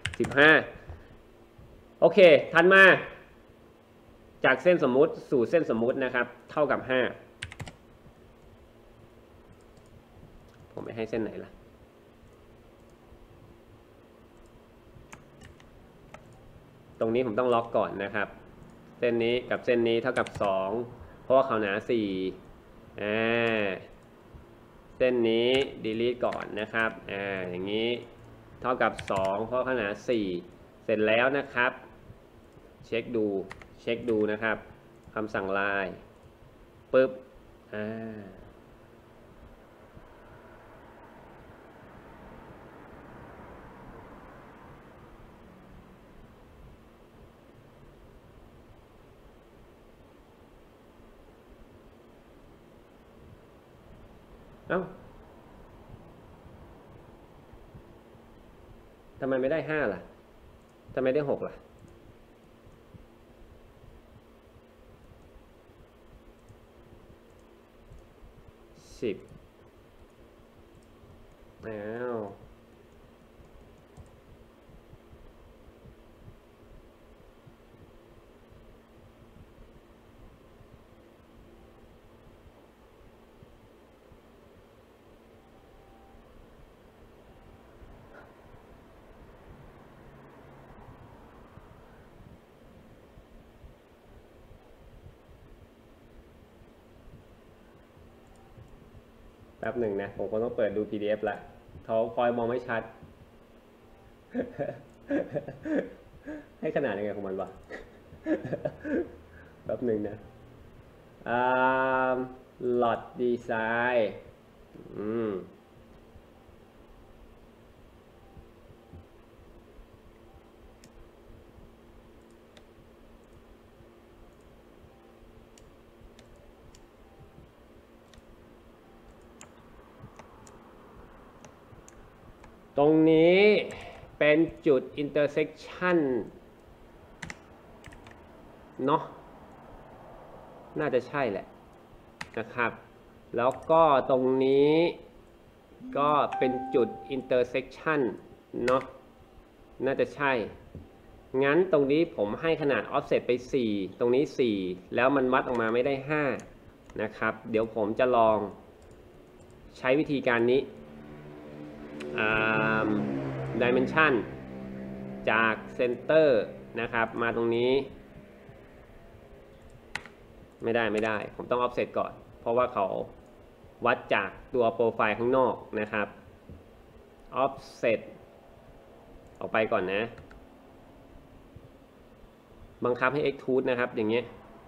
15โอเคถัดมาจากเส้นสมมุติสู่เส้นสมมุตินะครับเท่ากับ5ผมไม่ให้เส้นไหนล่ะตรงนี้ผมต้องล็อกก่อนนะครับเส้นนี้กับเส้นนี้เท่ากับ2เพราะว่าเขาหนา4เส้นนี้ delete ก่อนนะครับอย่างนี้เท่ากับ2เพราะเขาหนา4เสร็จแล้วนะครับเช็คดูนะครับคำสั่ง line ปึ๊บเอ้าทำไมไม่ได้5ล่ะทำไมได้6ล่ะ10อ้าวแป๊บหนึ่งนะผมก็ต้องเปิดดู PDF ละเขาคอยมองไม่ชัด ให้ขนาดยังไงของมันวะ แป๊บหนึ่งนะlot design ตรงนี้เป็นจุด intersection เนาะน่าจะใช่แหละนะครับแล้วก็ตรงนี้ก็เป็นจุด intersection เนาะน่าจะใช่งั้นตรงนี้ผมให้ขนาด offset ไป4ตรงนี้4แล้วมันวัดออกมาไม่ได้5นะครับเดี๋ยวผมจะลองใช้วิธีการนี้dimension จาก center นะครับมาตรงนี้ไม่ได้ผมต้อง offset ก่อนเพราะว่าเขาวัดจากตัวโปรไฟล์ข้างนอกนะครับ offset ออกไปก่อนนะบังคับให้ extrude นะครับอย่างเงี้ย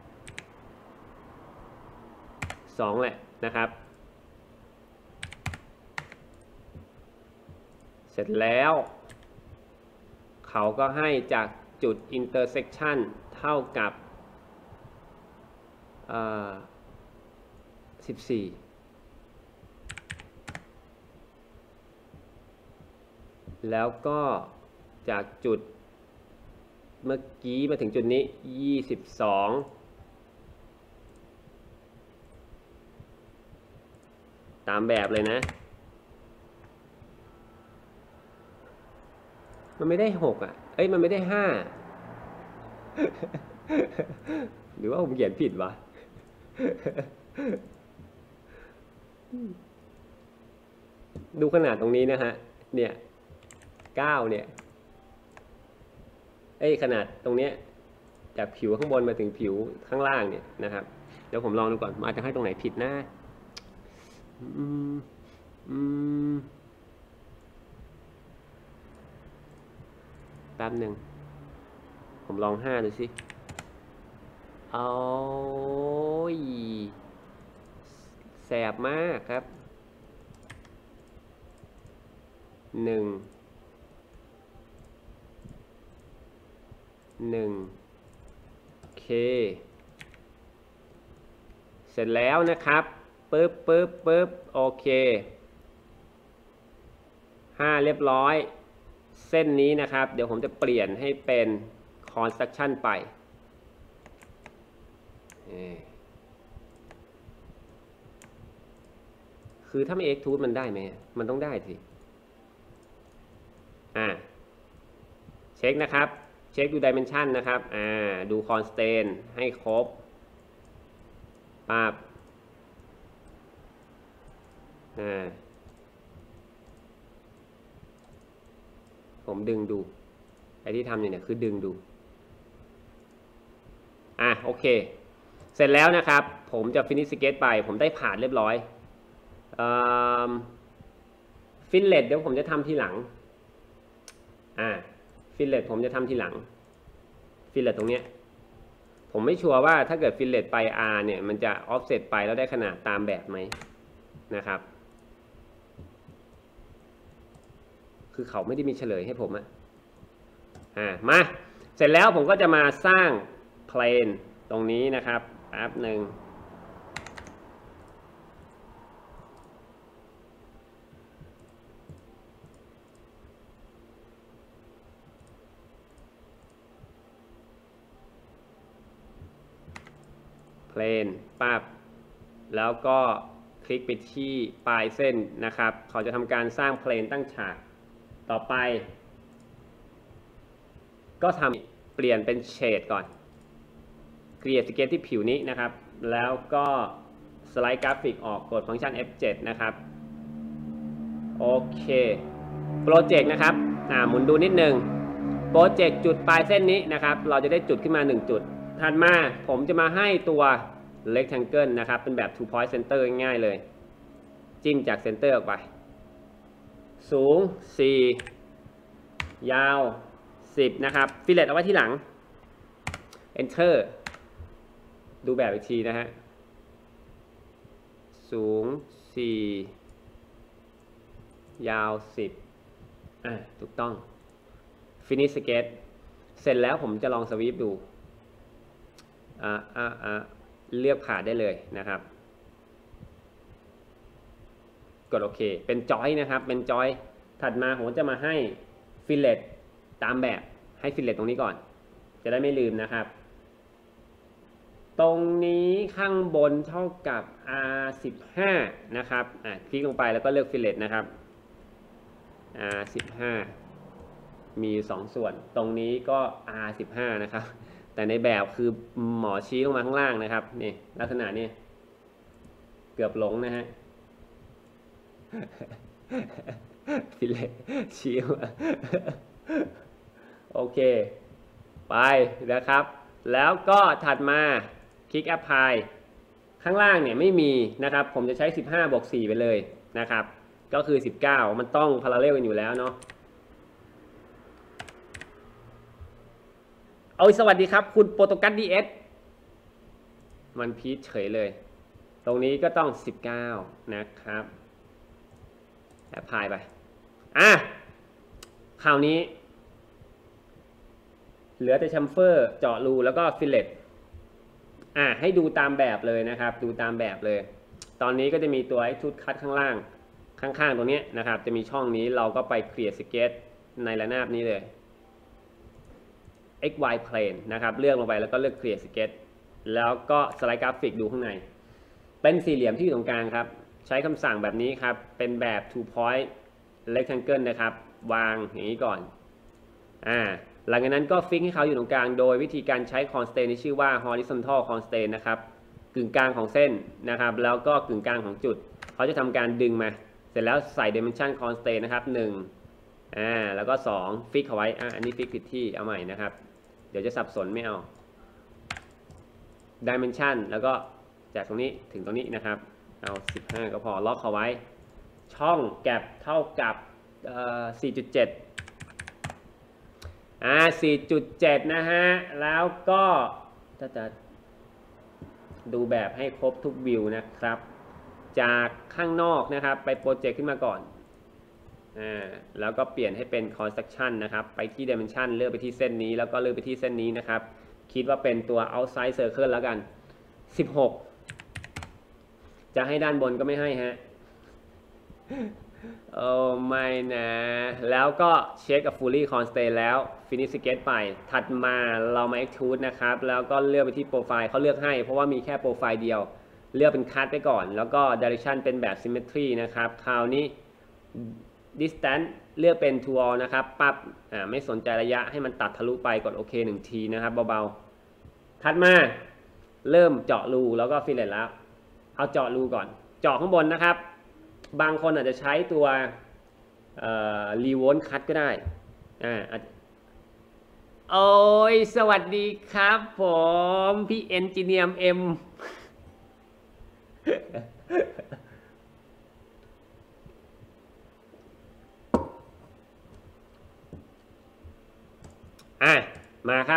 2แหละนะครับเสร็จแล้วเขาก็ให้จากจุด intersection เท่ากับ14แล้วก็จากจุดเมื่อกี้มาถึงจุดนี้22ตามแบบเลยนะมันไม่ได้6มันไม่ได้5หรือว่าผมเขียนผิดวะดูขนาดตรงนี้นะฮะเนี่ย9เนี่ยขนาดตรงเนี้ยจากผิวข้างบนมาถึงผิวข้างล่างเนี่ยนะครับเดี๋ยวผมลองดูก่อนอาจจะให้ตรงไหนผิดนะแป๊บหนึ่งผมลอง5ดูสิเอาแสบมากครับ1โอเคเสร็จแล้วนะครับปึ๊บโอเค5เรียบร้อยเส้นนี้นะครับเดี๋ยวผมจะเปลี่ยนให้เป็น construction ไปคือถ้าไม่ extrude มันได้ไหมมันต้องได้สิเช็คนะครับเช็คดู dimension นะครับดู constraint ให้ครบปั๊บผมดึงดูไอ้ที่ทำอยู่เนี่ยคือดึงดูโอเคเสร็จแล้วนะครับผมจะ finish sketch ไปผมได้ผ่านเรียบร้อยฟิลเลตเดี๋ยวผมจะทำทีหลังฟิลเลตผมจะทำทีหลังฟิลเลตตรงเนี้ยผมไม่ชัวร์ว่าถ้าเกิดฟิลเลตไป R เนี่ยมันจะ offset ไปแล้วได้ขนาดตามแบบไหมนะครับคือเขาไม่ได้มีเฉลยให้ผมมาเสร็จแล้วผมก็จะมาสร้าง plane ตรงนี้นะครับแป๊บหนึ่งเพลนปั๊บแล้วก็คลิกไปที่ปลายเส้นนะครับเขาจะทำการสร้างเพลนตั้งฉากต่อไปก็ทำเปลี่ยนเป็นเฉดก่อนcreate sketch ที่ผิวนี้นะครับแล้วก็สไลด์กราฟิกออกกดฟังก์ชัน F7 นะครับโอเคโปรเจกต์นะครับหมุนดูนิดนึงโปรเจกต์จุดปลายเส้นนี้นะครับเราจะได้จุดขึ้นมา1จุดถัดมาผมจะมาให้ตัว rectangle นะครับเป็นแบบ two point center ง่ายๆเลยจิ้มจากเซนเตอร์ออกไปสูง4ยาว10นะครับฟิลเลตเอาไว้ที่หลัง enter ดูแบบอีกทีนะฮะสูง4ยาว10ถูกต้อง finish sketch เสร็จแล้วผมจะลองสวีปดูเลือกผ่านได้เลยนะครับกดโอเคเป็นจอยนะครับเป็นจอยถัดมาผมจะมาให้ฟิลเลตตามแบบให้ฟิลเลตตรงนี้ก่อนจะได้ไม่ลืมนะครับตรงนี้ข้างบนเท่ากับ R15 นะครับคลิกลงไปแล้วก็เลือกฟิลเลตนะครับ R15 มี2ส่วนตรงนี้ก็ R15 นะครับแต่ในแบบคือหมอชี้ลงมาข้างล่างนะครับนี่ลักษณะนี้เกือบหลงนะฮะฟิลเลตชี้โอเคไปนะครับแล้วก็ถัดมาคลิก apply ข้างล่างเนี่ยไม่มีนะครับผมจะใช้15บวก4ไปเลยนะครับก็คือ19มันต้อง parallel กันอยู่แล้วเนาะสวัสดีครับคุณโปรโตกัส DS มันพีชเฉยเลยตรงนี้ก็ต้อง19นะครับแอปพลายไปคราวนี้เหลือแต่แชมเฟอร์เจาะรูแล้วก็ฟิลเลตให้ดูตามแบบเลยนะครับดูตามแบบเลยตอนนี้ก็จะมีตัวชุดคัดข้างล่างข้างๆตรงนี้นะครับจะมีช่องนี้เราก็ไป create sketch ในระนาบนี้เลยXY plane นะครับเลือกลงไปแล้วก็เลือก create sketch แล้วก็สไลด์กราฟิกดูข้างในเป็นสี่เหลี่ยมที่อยู่ตรงกลางครับใช้คำสั่งแบบนี้ครับเป็นแบบ two point rectangle นะครับวางอย่างนี้ก่อนหลังจากนั้นก็ฟิกให้เขาอยู่ตรงกลางโดยวิธีการใช้ constraint ที่ชื่อว่า horizontal constraint นะครับกึ่งกลางของเส้นนะครับแล้วก็กึ่งกลางของจุดเขาจะทำการดึงมาเสร็จแล้วใส่ dimension constraint นะครับ1แล้วก็2ฟิกเอาไว้อันนี้ฟิกผิดที่เอาใหม่นะครับเดี๋ยวจะสับสนไม่เอา dimension แล้วก็จากตรงนี้ถึงตรงนี้นะครับเอา15ก็พอล็อกเอาไว้ช่องแกปเท่ากับ4.7 4.7 นะฮะแล้วก็จะดูแบบให้ครบทุกวิวนะครับจากข้างนอกนะครับไปโปรเจกต์ขึ้นมาก่อนแล้วก็เปลี่ยนให้เป็น construction นะครับไปที่ dimension เลือกไปที่เส้นนี้แล้วก็เลือกไปที่เส้นนี้นะครับคิดว่าเป็นตัว outside circle แล้วกัน16จะให้ด้านบนก็ไม่ให้ฮะไม่นะแล้วก็เช็คกับ fully constraint แล้ว finish sketch ไปถัดมาเรามา extrude นะครับแล้วก็เลือกไปที่โปรไฟล์เขาเลือกให้เพราะว่ามีแค่โปรไฟล์เดียวเลือกเป็น cut ไปก่อนแล้วก็ direction เป็นแบบ symmetry นะครับคราวนี้ distance เลือกเป็น to all นะครับปั๊บไม่สนใจระยะให้มันตัดทะลุไปกดโอเค1ทีนะครับเบาๆถัดมาเริ่มเจาะรูแล้วก็ fillet แล้วเอาเจาะรูก่อนเจาะข้างบนนะครับบางคนอาจจะใช้ตัวrevolve cut ก็ได้โอ้ยสวัสดีครับผมพี่เอนจิเนียร์เอ็มมาครับ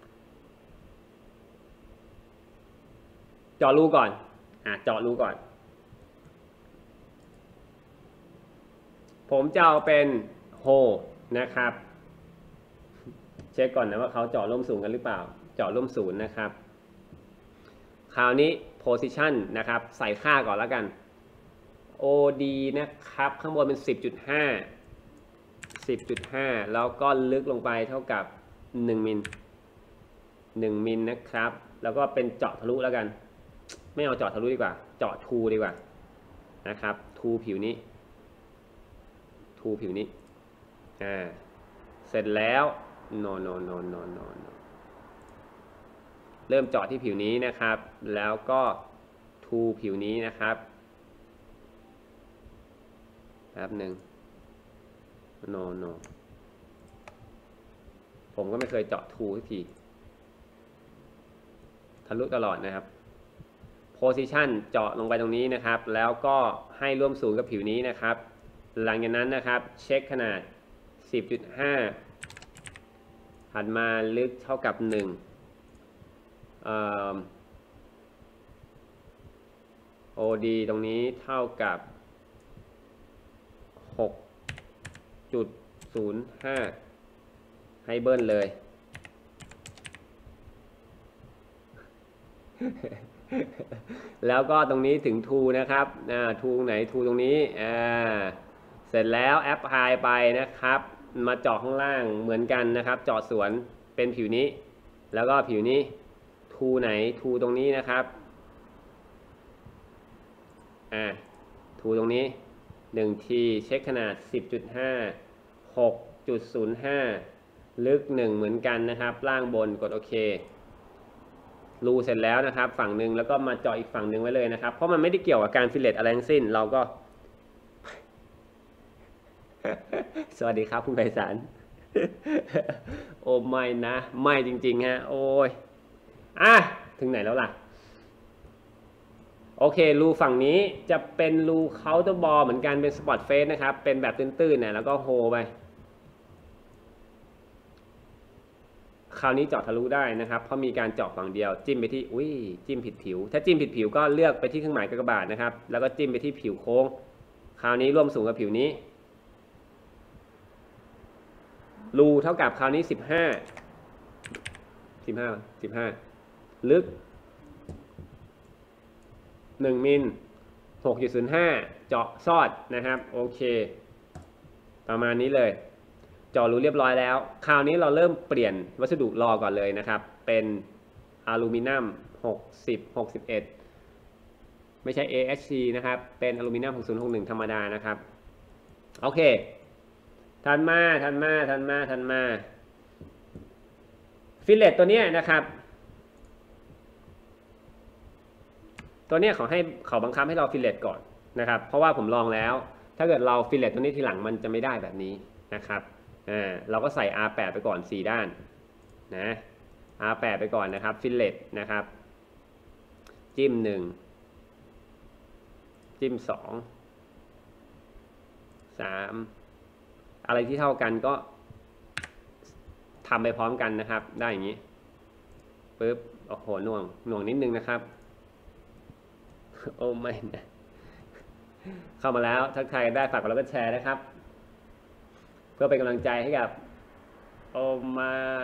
เจาะรูก่อนเจาะรูก่อนผมจะเอาเป็นโฮนะครับเช็คก่อนนะว่าเขาเจาะร่มสูงกันหรือเปล่าเจาะร่มศูนย์นะครับคราวนี้ position นะครับใส่ค่าก่อนแล้วกัน OD นะครับข้างบนเป็น 10.5 แล้วก็ลึกลงไปเท่ากับ1มิล1มิลนะครับแล้วก็เป็นเจาะทะลุแล้วกันไม่เอาเจาะทะลุดีกว่าเจาะทูดีกว่านะครับทูผิวนี้เสร็จแล้วโนเริ่มเจาะที่ผิวนี้นะครับแล้วก็ทูผิวนี้นะครับแป๊บหนึ่งโนผมก็ไม่เคยเจาะทูสักทีทะลุตลอดนะครับ position เจาะลงไปตรงนี้นะครับแล้วก็ให้ร่วมศูนย์กับผิวนี้นะครับหลังจากนั้นนะครับเช็คขนาด 10.5 ถัดมาลึกเท่ากับ1OD ตรงนี้เท่ากับ 6.05 ให้เบิ้ลเลย แล้วก็ตรงนี้ถึงทูนะครับทูไหนทูตรงนี้เสร็จแล้วแอปพลายไปนะครับมาเจาะข้างล่างเหมือนกันนะครับเจาะสวนเป็นผิวนี้แล้วก็ผิวนี้ทูไหนทูตรงนี้นะครับทูตรงนี้1ทีเช็คขนาด 10.5 6.05 ลึก1เหมือนกันนะครับล่างบนกดโอเครูเสร็จแล้วนะครับฝั่งหนึ่งแล้วก็มาเจาะอีกฝั่งหนึ่งไว้เลยนะครับเพราะมันไม่ได้เกี่ยวกับการฟิลเลตอะไรทั้งสิ้นเราก็ สวัสดีครับคุณไพศาล โอ้ไม่นะไม่จริงๆฮะโอ้ยถึงไหนแล้วล่ะโอเครูฝั่งนี้จะเป็นรูเคาน์เตอร์บอลเหมือนกันเป็นสปอตเฟสนะครับเป็นแบบตื้นๆนะแล้วก็โฮไปคราวนี้เจาะทะลุได้นะครับเพราะมีการเจาะฝั่งเดียวจิ้มไปที่จิ้มผิดผิวถ้าจิ้มผิดผิวก็เลือกไปที่เครื่องหมายกากบาทนะครับแล้วก็จิ้มไปที่ผิวโค้งคราวนี้ร่วมสูงกับผิวนี้รูเท่ากับคราวนี้15ลึก1มิล 6.05 เจาะซอดนะครับโอเคประมาณนี้เลยเจาะรูเรียบร้อยแล้วคราวนี้เราเริ่มเปลี่ยนวัสดุรอก่อนเลยนะครับเป็นอลูมิเนียม6061ไม่ใช่ AHC นะครับเป็นอลูมิเนียม6061ธรรมดานะครับโอเคถัดมาฟิลเลตตัวนี้นะครับตัวนี้เขาบังคับให้เราฟิลเลตก่อนนะครับเพราะว่าผมลองแล้วถ้าเกิดเราฟิลเลตตัวนี้ทีหลังมันจะไม่ได้แบบนี้นะครับเราก็ใส่ R8 ไปก่อน4ด้านนะ R8 ไปก่อนนะครับฟิลเลตนะครับจิ้ม1จิ้ม2 3อะไรที่เท่ากันก็ทำไปพร้อมกันนะครับได้อย่างนี้ปึ๊บโอ้โหหน่วงนิดนึงนะครับโอ้ไม่นะเข้ามาแล้วทักทายได้ฝากกดไลค์กดแชร์นะครับเพื่อเป็นกำลังใจให้กับโอ้ไม่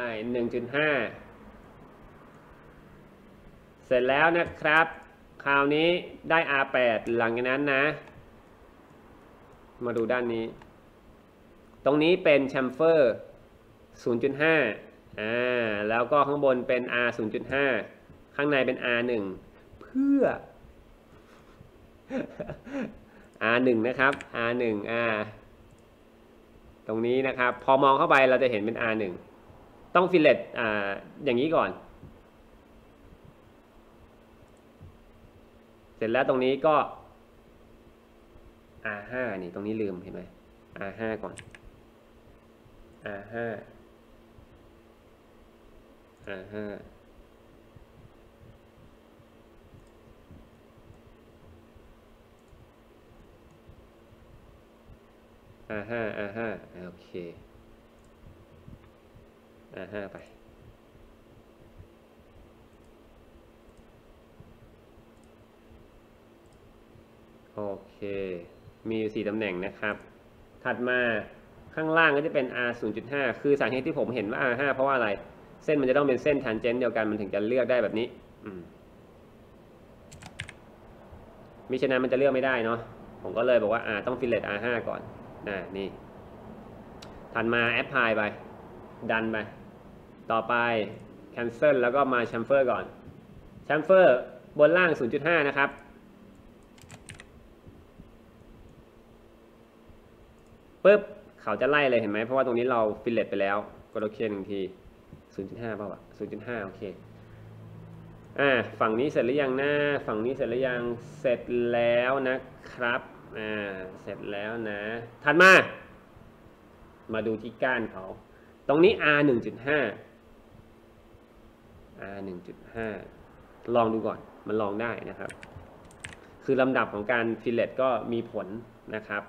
1.5 เสร็จแล้วนะครับคราวนี้ได้ R8 หลังจากนั้นนะมาดูด้านนี้ตรงนี้เป็นแชมเฟอร์ 0.5 แล้วก็ข้างบนเป็น R 0.5 ข้างในเป็น R1 เพื่อ R1 นะครับ R1 ตรงนี้นะครับพอมองเข้าไปเราจะเห็นเป็น R1 ต้องฟิลเลตอย่างนี้ก่อนเสร็จแล้วตรงนี้ก็ R5 นี่ตรงนี้ลืมเห็นไหม R5 ก่อน R5 โอเคไปโอเคมีอยู่4ตำแหน่งนะครับถัดมาข้างล่างก็จะเป็น R 0.5 คือสาเหตุที่ผมเห็นว่า R 5เพราะว่าอะไรเส้นมันจะต้องเป็นเส้น tangent เดียวกันมันถึงจะเลือกได้แบบนี้มิฉะนั้นมันจะเลือกไม่ได้เนาะผมก็เลยบอกว่าต้อง fillet R 5ก่อนนี่ถัดมา apply ไปดันไปต่อไป cancel แล้วก็มา chamfer ก่อน chamfer บนล่าง 0.5 นะครับปึ๊บเขาจะไล่เลยเห็นไหมเพราะว่าตรงนี้เราฟิลเลตไปแล้วกดโอเค1 ที 0.5 เปล่าวะ 0.5 โอเคฝั่งนี้เสร็จหรือยังนะฝั่งนี้เสร็จหรือยังเสร็จแล้วนะครับเสร็จแล้วนะถัดมาดูที่ก้านเขาตรงนี้ R 1.5 ลองดูก่อนมันลองได้นะครับคือลำดับของการฟิลเลตก็มีผลนะครับ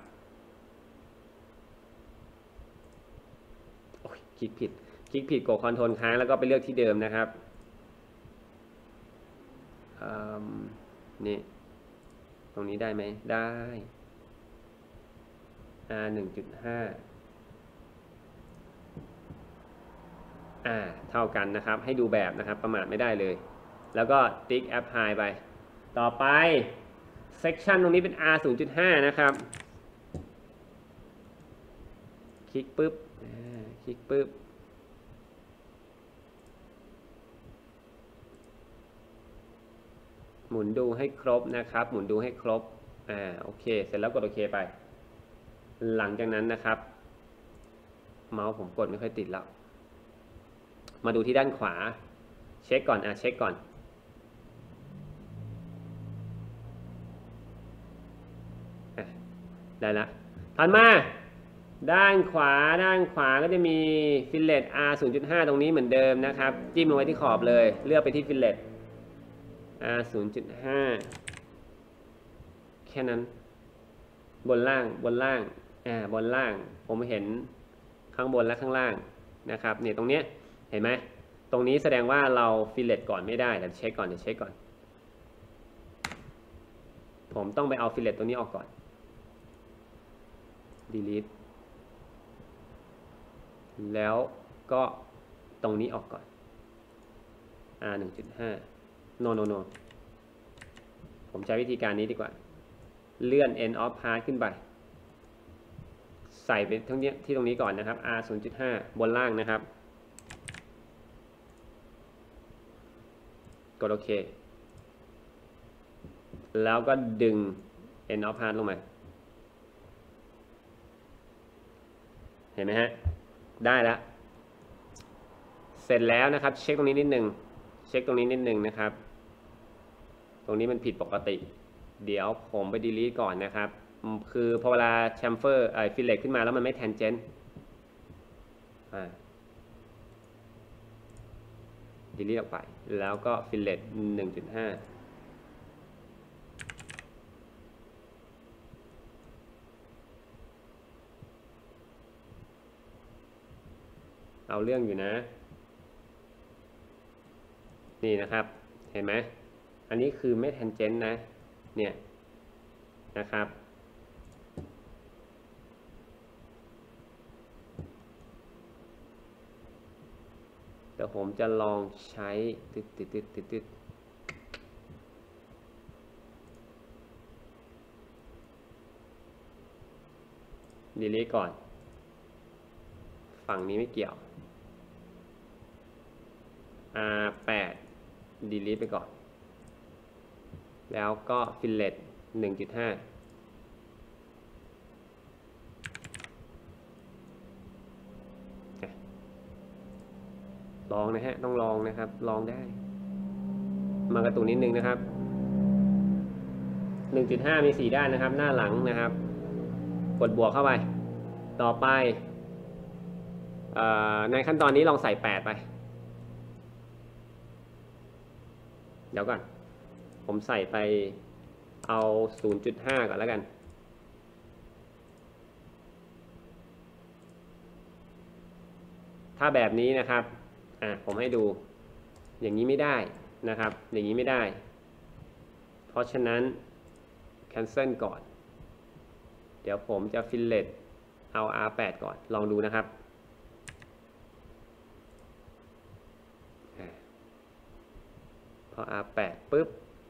คลิกผิดกดคอนโทรลค้างแล้วก็ไปเลือกที่เดิมนะครับนี่ตรงนี้ได้ไหมได้ R 1.5 เท่ากันนะครับให้ดูแบบนะครับประมาทไม่ได้เลยแล้วก็ติ๊ก apply ไปต่อไป section ตรงนี้เป็น R 0.5 นะครับคลิกปุ๊บหมุนดูให้ครบนะครับหมุนดูให้ครบโอเคเสร็จแล้วกดโอเคไปหลังจากนั้นนะครับเมาส์ผมกดไม่ค่อยติดแล้วมาดูที่ด้านขวาเช็คก่อนเช็คก่อนได้ละถัดมาด้านขวาก็จะมีฟิลเลต R 0.5 ตรงนี้เหมือนเดิมนะครับจิ้มลงไว้ที่ขอบเลยเลือกไปที่ฟิลเลต R 0.5 แค่นั้นบนล่างบนล่างผมเห็นข้างบนและข้างล่างนะครับเนี่ยตรงเนี้ยเห็นไหมตรงนี้แสดงว่าเราฟิลเลตก่อนไม่ได้เดี๋ยวเช็คก่อนผมต้องไปเอาฟิลเลตตัวนี้ออกก่อน delete แล้วก็ตรงนี้ออกก่อน R 1.5 no ผมใช้วิธีการนี้ดีกว่าเลื่อน end of part ขึ้นไปใส่ไปทั้งนี้ที่ตรงนี้ก่อนนะครับ R 0.5 บนล่างนะครับกดโอเคแล้วก็ดึง end of part ลงมาเห็นไหมฮะได้แล้วเสร็จแล้วนะครับเช็คตรงนี้นิดนึงนะครับตรงนี้มันผิดปกติเดี๋ยวผมไป delete ก่อนนะครับคือพอเวลา chamfer fillet ขึ้นมาแล้วมันไม่ tangent delete ออกไปแล้วก็ fillet 1.5 เอาเรื่องอยู่นะนี่นะครับเห็นไหมอันนี้คือไม่ tangent นะเนี่ยนะครับเดี๋ยวผมจะลองใช้delete ก่อนฝั่งนี้ไม่เกี่ยว R8 delete ไปก่อนแล้วก็ fillet 1.5 ลองนะฮะต้องลองนะครับลองได้มากระตุ้นนิดนึงนะครับ 1.5 มี4ด้านนะครับหน้าหลังนะครับกดบวกเข้าไปต่อไปในขั้นตอนนี้ลองใส่8ไปเดี๋ยวก่อน ผมใส่ไปเอา 0.5 ก่อนแล้วกัน ถ้าแบบนี้นะครับผมให้ดูอย่างนี้ไม่ได้นะครับอย่างนี้ไม่ได้เพราะฉะนั้น cancel ก่อนเดี๋ยวผมจะ fillet เอา R8 ก่อนลองดูนะครับพอ R8 ปุ๊บ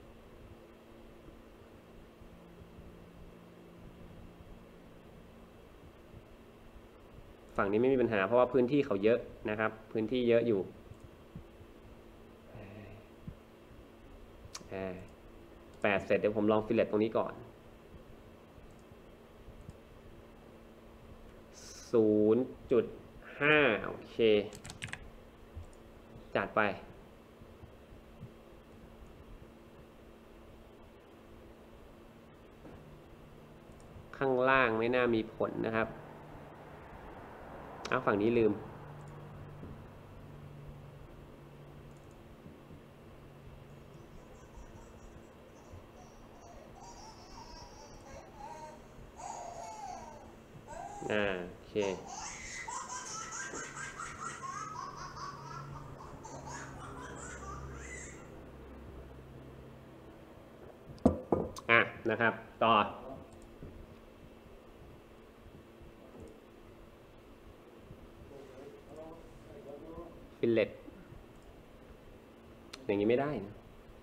ฝั่งนี้ไม่มีปัญหาเพราะว่าพื้นที่เขาเยอะนะครับพื้นที่เยอะอยู่8เสร็จเดี๋ยวผมลองฟิลเลตตรงนี้ก่อน 0.5 โอเคจัดไปข้างล่างไม่น่ามีผลนะครับฝั่งนี้ลืมโอเคนะครับต่อฟิลเลตอย่างนี้ไม่ได้นะ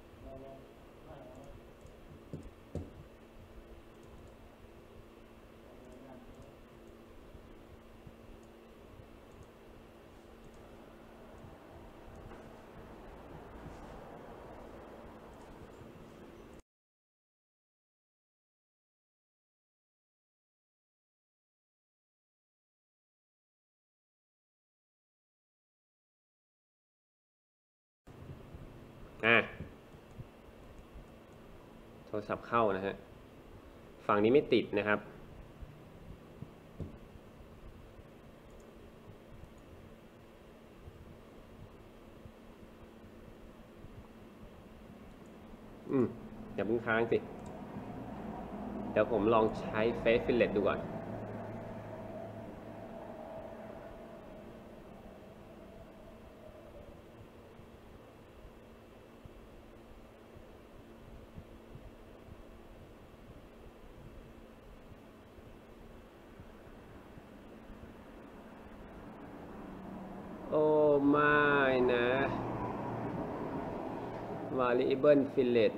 โทรศัพท์เข้านะฮะฝั่งนี้ไม่ติดนะครับอย่าเพิ่งค้างสิเดี๋ยวผมลองใช้เฟซฟิลเลตดูก่อนโอ้ไม่นะ variable fillet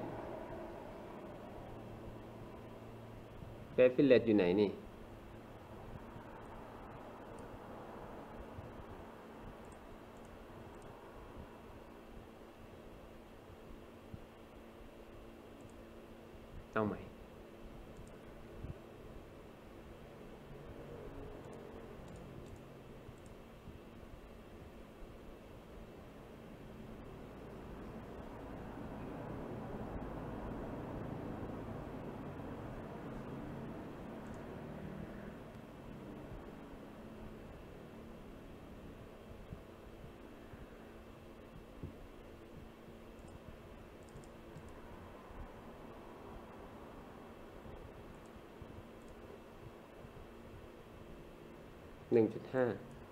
เฟซฟิลเลตอยู่ไหนนี่เอาใหม่1.5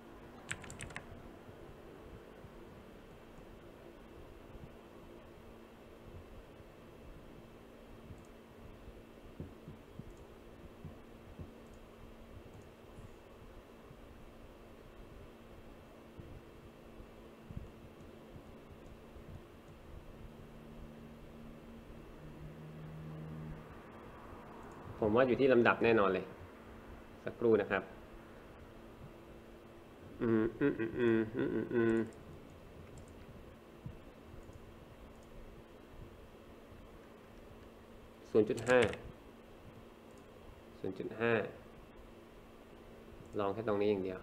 ผมว่าอยู่ที่ลำดับแน่นอนเลยสักครู่นะครับ0.5ลองแค่ตรงนี้อย่างเดียว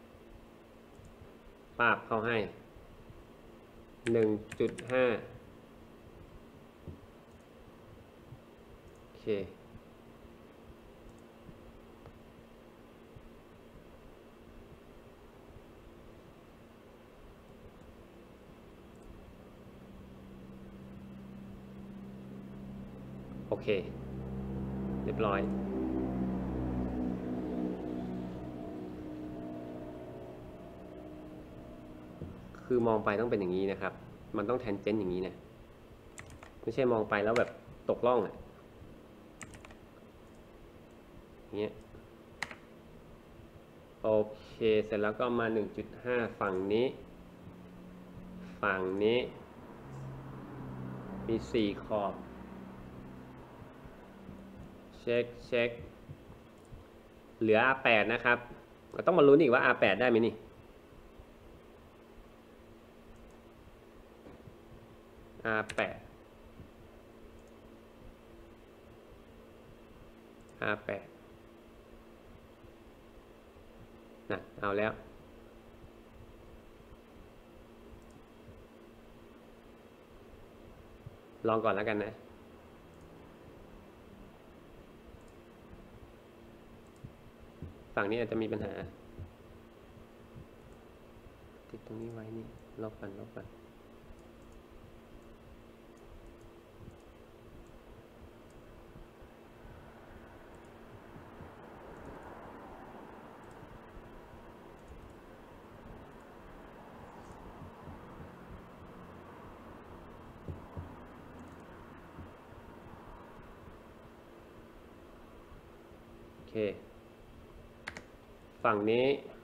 ปาบเข้าให้ 1.5 โอเคโอเคเรียบร้อยคือมองไปต้องเป็นอย่างนี้นะครับมันต้องแทนเจนต์อย่างนี้นะไม่ใช่มองไปแล้วแบบตกล่องอย่างเงี้ยโอเคเสร็จแล้วก็มา 1.5 ฝั่งนี้มี4ขอบเช็คเหลือ R8 นะครับก็ต้องมาลุ้นอีกว่า R8 ได้ไหมนี่R8 นะเอาแล้วลองก่อนแล้วกันนะฝั่งนี้อาจจะมีปัญหาติดตรงนี้ไว้นี่ลบกันโอเคฝั่งนี้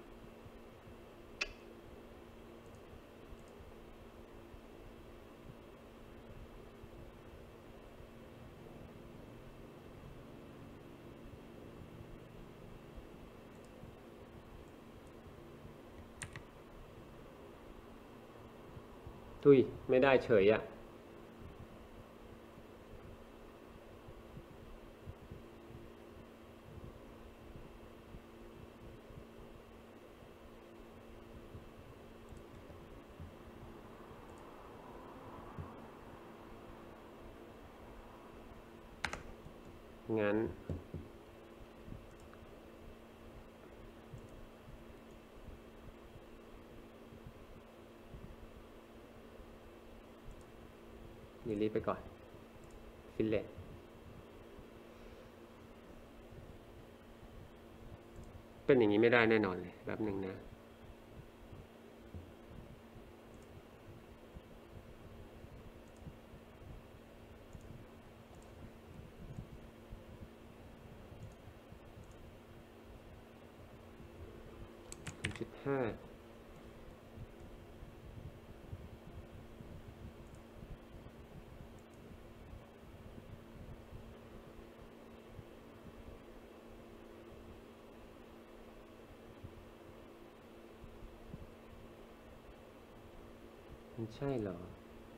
ทุยไม่ได้เฉยงั้นดีลีทไปก่อนฟิลเลตเป็นอย่างนี้ไม่ได้แน่นอนเลยแบบหนึ่งนะ0.5มันใช่เหรอ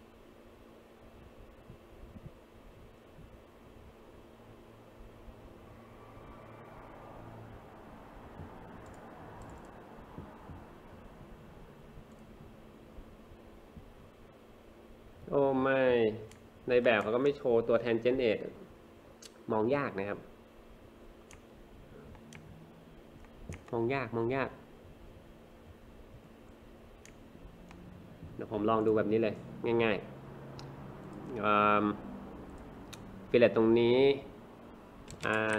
โอ้ไม่ในแบบเขาก็ไม่โชว์ตัว tangent edge มองยากนะครับมองยากเดี๋ยวผมลองดูแบบนี้เลยง่ายๆฟิลเลตตรงนี้ R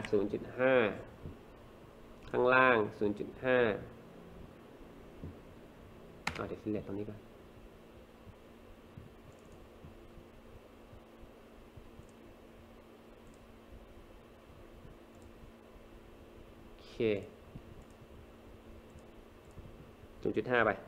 0.5 ข้างล่าง 0.5 เดี๋ยวฟิลเลตตรงนี้ก่อนโอเค 0.5 ไป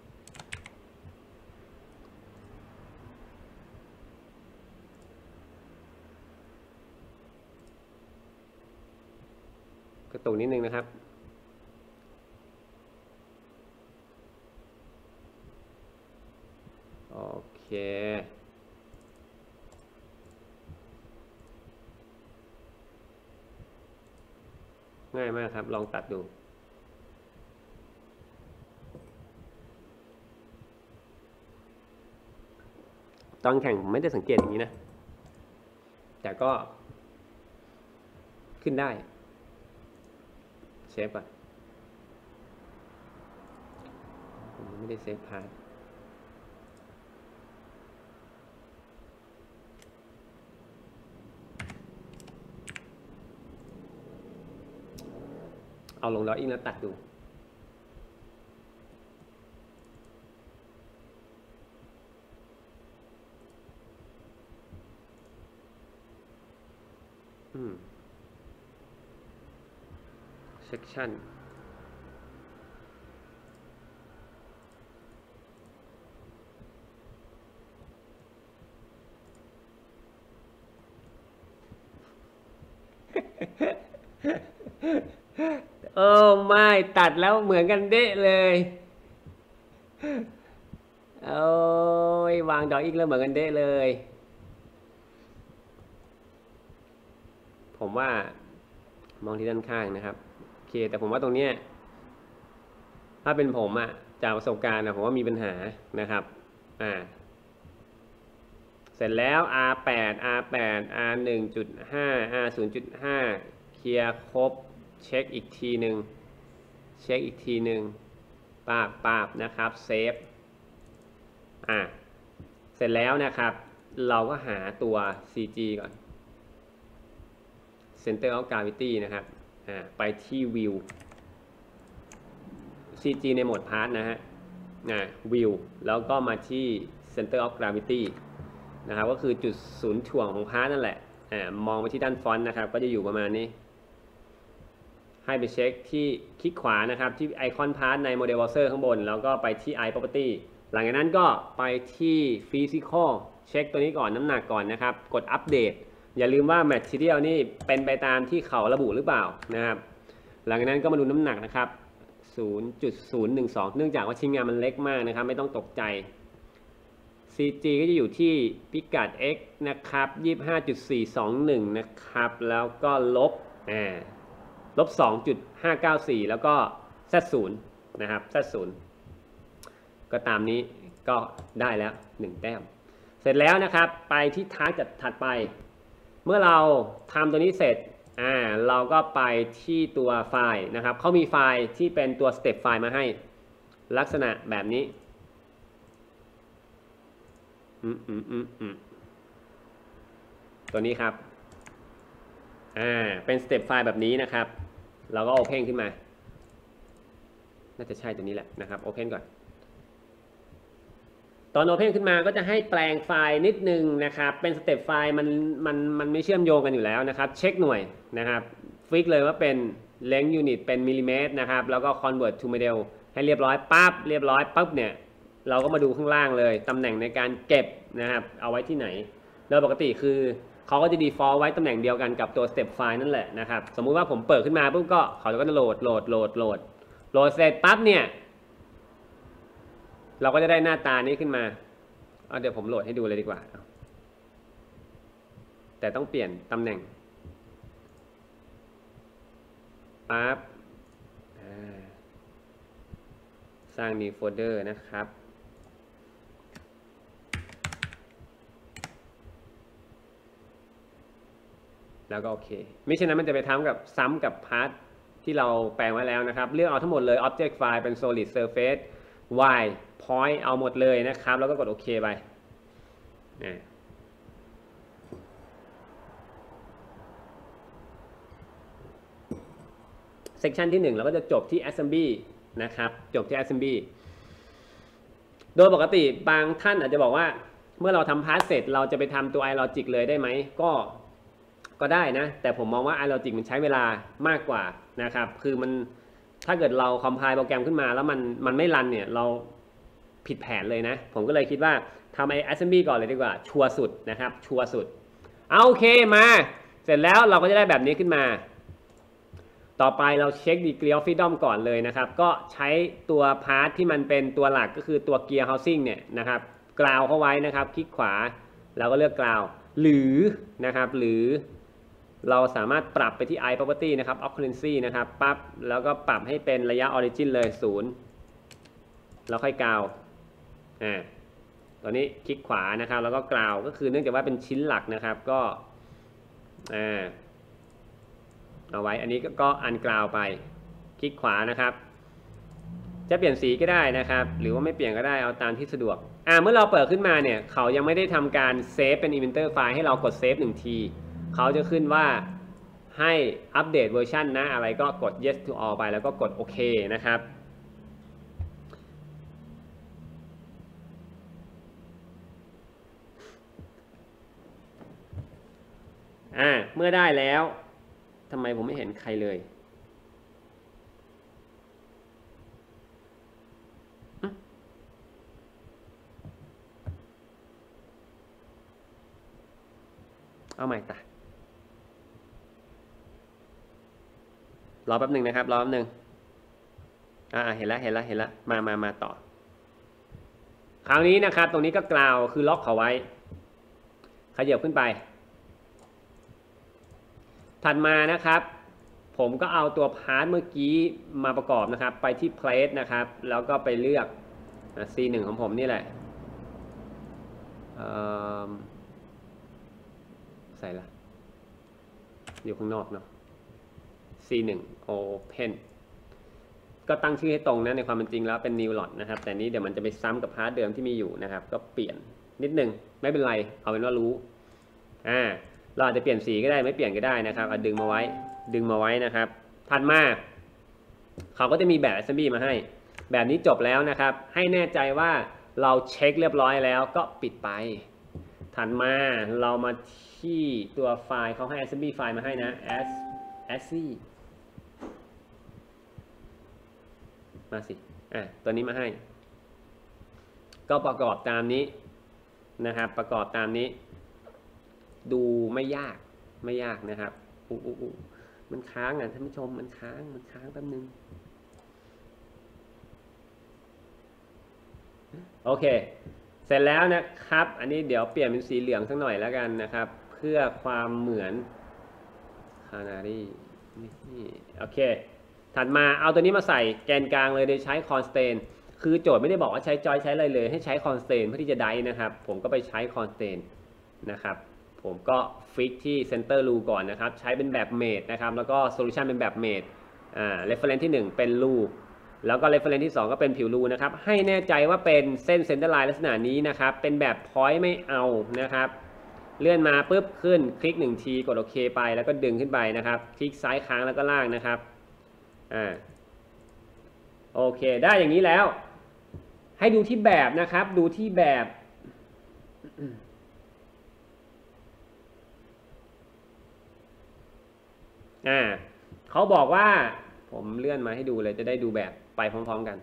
กระตุกนิดนึงนะครับโอเคง่ายมากครับลองตัดดูตอนแข่งผมไม่ได้สังเกตอย่างนี้นะแต่ก็ขึ้นได้เซฟก่อนผมไม่ได้เซฟพาร์ทเอาลงdrawingแล้วตัดดูsection ไม่ตัดแล้วเหมือนกันเด๊ะเลยวางดอกอีกแล้วเหมือนกันเด๊ะเลยผมว่ามองที่ด้านข้างนะครับโอเคแต่ผมว่าตรงเนี้ยถ้าเป็นผมอะจากประสบการณ์นะผมว่ามีปัญหานะครับเสร็จแล้ว R8 R1.5 R0.5 เคลียร์ครบเช็คอีกทีหนึ่งปาบนะครับเซฟเสร็จแล้วนะครับเราก็หาตัว CG ก่อน Center of Gravity นะครับไปที่ View CG ในโหมด Part นะฮะView แล้วก็มาที่ Center of Gravity นะครับก็คือจุดศูนย์ถ่วงของ Part นั่นแหละมองไปที่ด้านฟอนต์นะครับก็จะอยู่ประมาณนี้ให้ไปเช็คที่คลิกขวานะครับที่ไอคอนพาร์ทใน Model Browser ข้างบนแล้วก็ไปที่ i Property หลังจากนั้นก็ไปที่ Physical เช็คตัวนี้ก่อนน้ำหนักก่อนนะครับกดอัปเดตอย่าลืมว่า Material นี่เป็นไปตามที่เขาระบุหรือเปล่านะครับหลังจากนั้นก็มาดูน้ำหนักนะครับ 0.012 เนื่องจากว่าชิ้นงานมันเล็กมากนะครับไม่ต้องตกใจ CG ก็จะอยู่ที่พิกัด x นะครับ 25.421 นะครับแล้วก็ลบ2.594 แล้วก็ Z0 นะครับ Z0 ก็ตามนี้ก็ได้แล้ว1แต้มเสร็จแล้วนะครับไปที่ทาร์กถัดไปเมื่อเราทำตัวนี้เสร็จเราก็ไปที่ตัวไฟล์นะครับเขามีไฟล์ที่เป็นตัว step ไฟล์มาให้ลักษณะแบบนี้ตัวนี้ครับเป็น step ไฟล์แบบนี้นะครับเราก็ open ขึ้นมาน่าจะใช่ตัวนี้แหละนะครับ open ก่อนตอน open ขึ้นมาก็จะให้แปลงไฟล์นิดนึงนะครับเป็น step ไฟล์มันไม่เชื่อมโยงกันอยู่แล้วนะครับเช็คหน่วยนะครับฟิกเลยว่าเป็น length unit เป็นมิลลิเมตรนะครับแล้วก็ convert to model ให้เรียบร้อยปั๊บเนี่ยเราก็มาดูข้างล่างเลยตำแหน่งในการเก็บนะครับเอาไว้ที่ไหนโดยปกติคือเขาก็จะ default ไว้ตำแหน่งเดียวกันกับตัว step file นั่นแหละนะครับสมมุติว่าผมเปิดขึ้นมาปุ๊บก็เขาก็จะโหลดเสร็จปั๊บเนี่ยเราก็จะได้หน้าตานี้ขึ้นมาเดี๋ยวผมโหลดให้ดูเลยดีกว่าแต่ต้องเปลี่ยนตำแหน่งปั๊บสร้าง new folder นะครับแล้วก็โอเคไม่เช่นนั้นมันจะไปซ้ำกับพาร์ทที่เราแปลงไว้แล้วนะครับเลือกเอาทั้งหมดเลย object file เป็น solid surface y point เอาหมดเลยนะครับแล้วก็กดโอเคไปเซกชันที่1เราก็จะจบที่ assembly นะครับจบที่ assembly โดยปกติบางท่านอาจจะบอกว่าเมื่อเราทำพาร์ทเสร็จเราจะไปทำตัว iLogic เลยได้ไหมก็ได้นะแต่ผมมองว่า iLogic มันใช้เวลามากกว่านะครับคือมันถ้าเกิดเราคอมไพล์โปรแกรมขึ้นมาแล้วมันไม่รันเนี่ยเราผิดแผนเลยนะผมก็เลยคิดว่าทำไอ้ assembly ก่อนเลยดีกว่าชัวร์สุดนะครับชัวร์สุดโอเคมาเสร็จแล้วเราก็จะได้แบบนี้ขึ้นมาต่อไปเราเช็ค degree of freedom ก่อนเลยนะครับก็ใช้ตัวพาร์ทที่มันเป็นตัวหลักก็คือตัว gear housing เนี่ยนะครับกราวเข้าไว้นะครับคลิกขวาเราก็เลือกกราวหรือนะครับหรือเราสามารถปรับไปที่ i property นะครับ occurrency นะครับปั๊บแล้วก็ปรับให้เป็นระยะ origin เลย0แล้วค่อยกราวตัวนี้คลิกขวานะครับแล้วก็กราวก็คือเนื่องจากว่าเป็นชิ้นหลักนะครับก็เอาไว้อันนี้ก็อันกราวไปคลิกขวานะครับจะเปลี่ยนสีก็ได้นะครับหรือว่าไม่เปลี่ยนก็ได้เอาตามที่สะดวกเมื่อเราเปิดขึ้นมาเนี่ยเขายังไม่ได้ทำการเซฟเป็น inventor file ให้เรากดเซฟ1ทีเขาจะขึ้นว่าให้อัปเดตเวอร์ชันนะอะไรก็กด yes to all ไปแล้วก็กดโอเคนะครับเมื่อได้แล้วทำไมผมไม่เห็นใครเลยเอาใหม่ตารอแป๊บหนึ่งนะครับรอแป๊บหนึ่งเห็นแล้วมาต่อคราวนี้นะครับตรงนี้ก็กล่าวคือล็อกเขาไว้ขยับขึ้นไปถัดมานะครับผมก็เอาตัวพาร์ทเมื่อกี้มาประกอบนะครับไปที่ Place นะครับแล้วก็ไปเลือก C1 ของผมนี่แหละใส่ละอยู่ข้างนอกเนาะ C1 Open ก็ตั้งชื่อให้ตรงนะในความเป็นจริงแล้วเป็น New Lot นะครับแต่นี้เดี๋ยวมันจะไปซ้ำกับพาร์ทเดิมที่มีอยู่นะครับก็เปลี่ยนนิดนึงไม่เป็นไรเอาเป็นว่ารู้เราอาจจะเปลี่ยนสีก็ได้ไม่เปลี่ยนก็ได้นะครับดึงมาไว้นะครับถัดมาเขาก็จะมีแบบ assembly มาให้แบบนี้จบแล้วนะครับให้แน่ใจว่าเราเช็คเรียบร้อยแล้วก็ปิดไปถัดมาเรามาที่ตัวไฟล์เขาให้ assembly ไฟล์มาให้นะ ascii มาสิตัวนี้มาให้ก็ประกอบตามนี้นะครับประกอบตามนี้ดูไม่ยากนะครับมันค้างท่านผู้ชมมันค้างแป๊บนึงโอเคเสร็จแล้วนะครับอันนี้เดี๋ยวเปลี่ยนเป็นสีเหลืองสักหน่อยแล้วกันนะครับเพื่อความเหมือนคานารีนี่โอเคถัดมาเอาตัวนี้มาใส่แกนกลางเลยโดยใช้ constant คือโจทย์ไม่ได้บอกว่าใช้จอยใช้อะไรเลยให้ใช้ constant เพื่อที่จะได้นะครับผมก็ไปใช้ constant นะครับผมก็ฟิกที่ center rule ก่อนนะครับใช้เป็นแบบ made นะครับแล้วก็ solution เป็นแบบ made reference ที่1เป็น rule แล้วก็ reference ที่2ก็เป็นผิว rule นะครับให้แน่ใจว่าเป็นเส้น center line ลักษณะนี้นะครับเป็นแบบ point ไม่เอานะครับเลื่อนมาปุ๊บขึ้นคลิก1ทีกดโอเคไปแล้วก็ดึงขึ้นไปนะครับคลิกซ้ายค้างแล้วก็ล่างนะครับโอเคได้อย่างนี้แล้วให้ดูที่แบบนะครับดูที่แบบเขาบอกว่าผมเลื่อนมาให้ดูเลยจะได้ดูแบบไปพร้อมๆกัน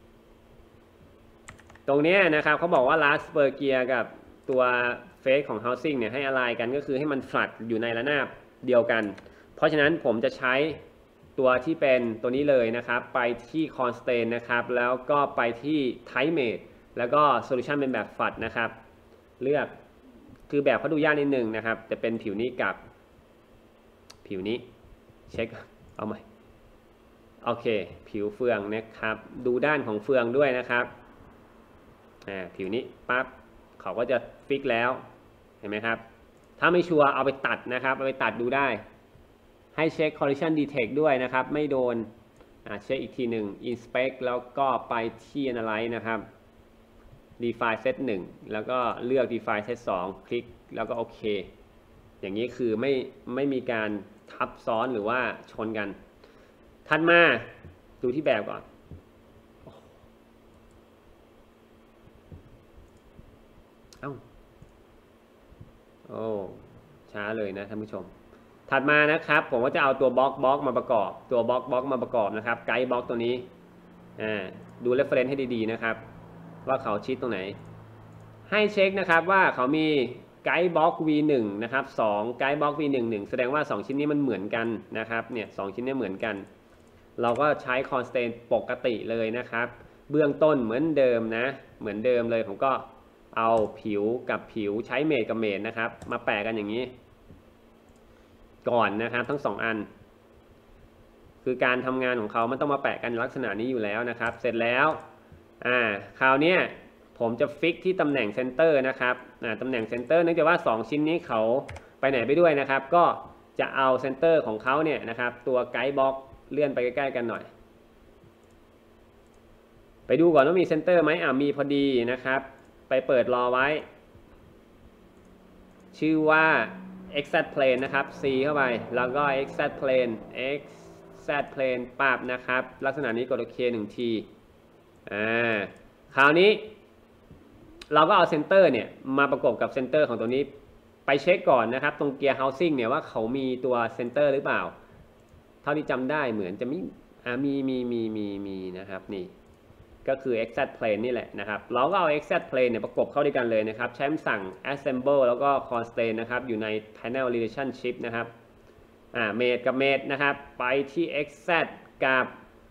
ตรงนี้นะครับเขาบอกว่า last per gear กับตัว face ของ housing เนี่ยให้อะไรกันก็คือให้มัน flat อยู่ในระนาบเดียวกันเพราะฉะนั้นผมจะใช้ตัวที่เป็นตัวนี้เลยนะครับไปที่ constant นะครับแล้วก็ไปที่ type mate แล้วก็ solution เป็นแบบ flat นะครับเลือกคือแบบเขาดูยากนิดนึงนะครับจะเป็นผิวนี้กับผิวนี้เช็คเอาใหม่โอเคผิวเฟืองนะครับดูด้านของเฟืองด้วยนะครับผิวนี้ปั๊บเขาก็จะฟิกแล้วเห็นไหมครับถ้าไม่ชัวร์เอาไปตัดนะครับเอาไปตัดดูได้ให้เช็ค collision detect ด้วยนะครับไม่โดนเช็คอีกทีหนึ่ง inspect แล้วก็ไปที่ analyze นะครับ define set 1แล้วก็เลือก define set 2คลิกแล้วก็โอเคอย่างนี้คือไม่มีการทับซ้อนหรือว่าชนกันถัดมาดูที่แบบก่อนช้าเลยนะท่านผู้ชมถัดมานะครับผมก็จะเอาตัวบล็อกมาประกอบตัวบล็อกมาประกอบนะครับไกด์บล็อกตัวนี้ดู reference ให้ดีๆนะครับว่าเขาชิดตรงไหนให้เช็คนะครับว่าเขามีไกด์บล็อก V1 นะครับ2ไกด์บล็อก V1 1แสดงว่า2ชิ้นนี้มันเหมือนกันนะครับเนี่ย2ชิ้นนี้เหมือนกันเราก็ใช้ constant ปกติเลยนะครับเบื้องต้นเหมือนเดิมนะเหมือนเดิมเลยผมก็เอาผิวกับผิวใช้เมทกับเมทนะครับมาแปะกันอย่างนี้ก่อนนะครับทั้ง2อันคือการทำงานของเขามันต้องมาแปะกันลักษณะนี้อยู่แล้วนะครับเสร็จแล้วคราวนี้ผมจะฟิกที่ตำแหน่งเซนเตอร์นะครับตำแหน่งเซนเตอร์เนื่องจากว่า2ชิ้นนี้เขาไปไหนไปด้วยนะครับก็จะเอาเซนเตอร์ของเขาเนี่ยนะครับตัวไกด์บล็อกเลื่อนไปใกล้ๆกันหน่อยไปดูก่อนว่ามีเซนเตอร์ไหมมีพอดีนะครับไปเปิดรอไว้ชื่อว่า exact plane นะครับ C เข้าไปแล้วก็ exact plane ปั๊บนะครับลักษณะนี้กดโอเค1 ทีคราวนี้เราก็เอาเซนเตอร์เนี่ยมาประกบกับเซนเตอร์ของตัวนี้ไปเช็คก่อนนะครับตรงเกียร์ housing เนี่ยว่าเขามีตัวเซนเตอร์หรือเปล่าเท่าที่จำได้เหมือนจะมีนะครับนี่ก็คือ exact plane นี่แหละนะครับเราก็เอา exact plane เนี่ยประกบเข้าด้วยกันเลยนะครับใช้คำสั่ง assemble แล้วก็ constraint นะครับอยู่ใน panel relationship นะครับmate กับ mate นะครับไปที่ exact กับ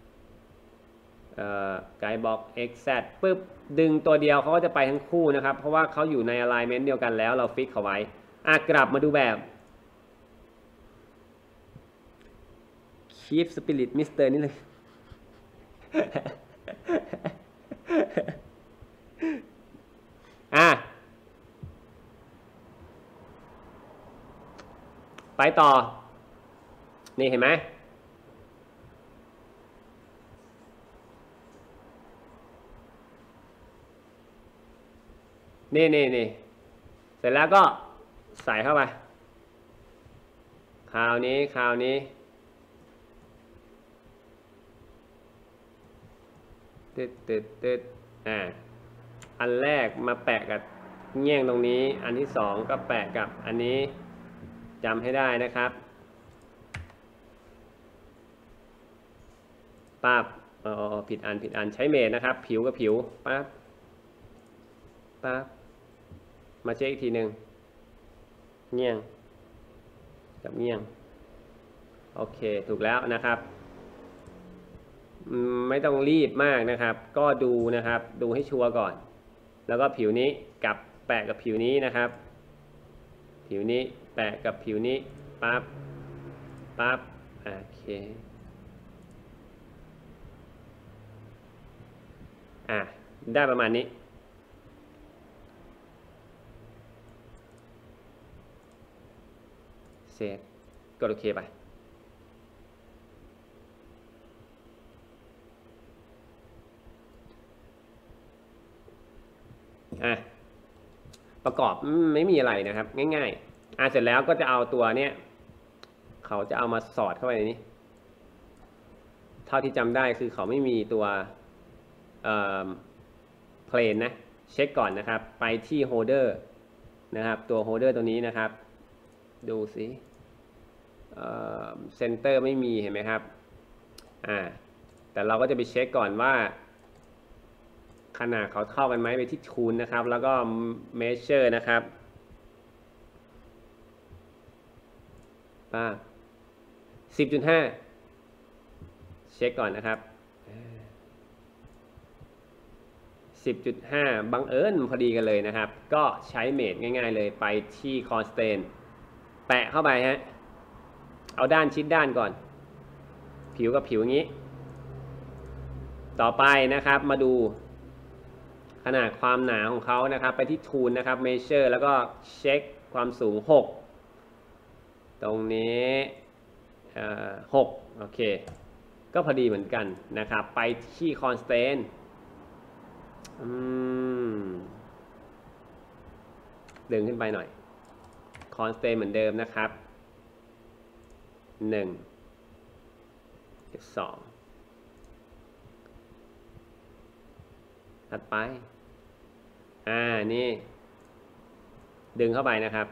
guide box exact ปึ๊บดึงตัวเดียวเขาก็จะไปทั้งคู่นะครับเพราะว่าเขาอยู่ใน alignment เดียวกันแล้วเราฟิกเขาไว้กลับมาดูแบบ keep spirit mister นี่เลย ไปต่อนี่เห็นไหมนี่เสร็จแล้วก็ใส่เข้าไปคราวนี้ตึ๊ดอันแรกมาแปะกับเงี้ยงตรงนี้อันที่สองก็แปะกับอันนี้จำให้ได้นะครับปั๊บผิดอันใช้เมตรนะครับผิวกับผิวปั๊บมาเช็คอีกทีหนึ่งเงี้ยงกับเงี้ยงโอเคถูกแล้วนะครับไม่ต้องรีบมากนะครับก็ดูนะครับดูให้ชัวร์ก่อนแล้วก็ผิวนี้กับแปะกับผิวนี้นะครับผิวนี้แปะกับผิวนี้ปั๊บโอเคได้ประมาณนี้เซฟกดโอเคไปประกอบไม่มีอะไรนะครับง่ายๆเสร็จแล้วก็จะเอาตัวเนี้ยเขาจะเอามาสอดเข้าไปในนี้เท่าที่จำได้คือเขาไม่มีตัวเพลนนะเช็คก่อนนะครับไปที่โฮลเดอร์นะครับตัวโฮลเดอร์ตัวนี้นะครับดูสิเซนเตอร์ไม่มีเห็นไหมครับแต่เราก็จะไปเช็คก่อนว่าขนาดเขาเท่ากันไหมไปที่ทูลนะครับแล้วก็ measure นะครับ10.5 เช็คก่อนนะครับ 10.5 บังเอิญพอดีกันเลยนะครับก็ใช้เมตรง่ายๆเลยไปที่ constraint แปะเข้าไปฮะเอาด้านชิดด้านก่อนผิวกับผิวอย่างนี้ต่อไปนะครับมาดูขนาดความหนาของเขานะครับไปที่ทูลนะครับ measure แล้วก็เช็คความสูง6ตรงนี้6โอเคก็พอดีเหมือนกันนะครับไปที่ constraint ดึงขึ้นไปหน่อย constraint เหมือนเดิมนะครับ1 2ถัดไปนี่ดึงเข้าไปนะครับ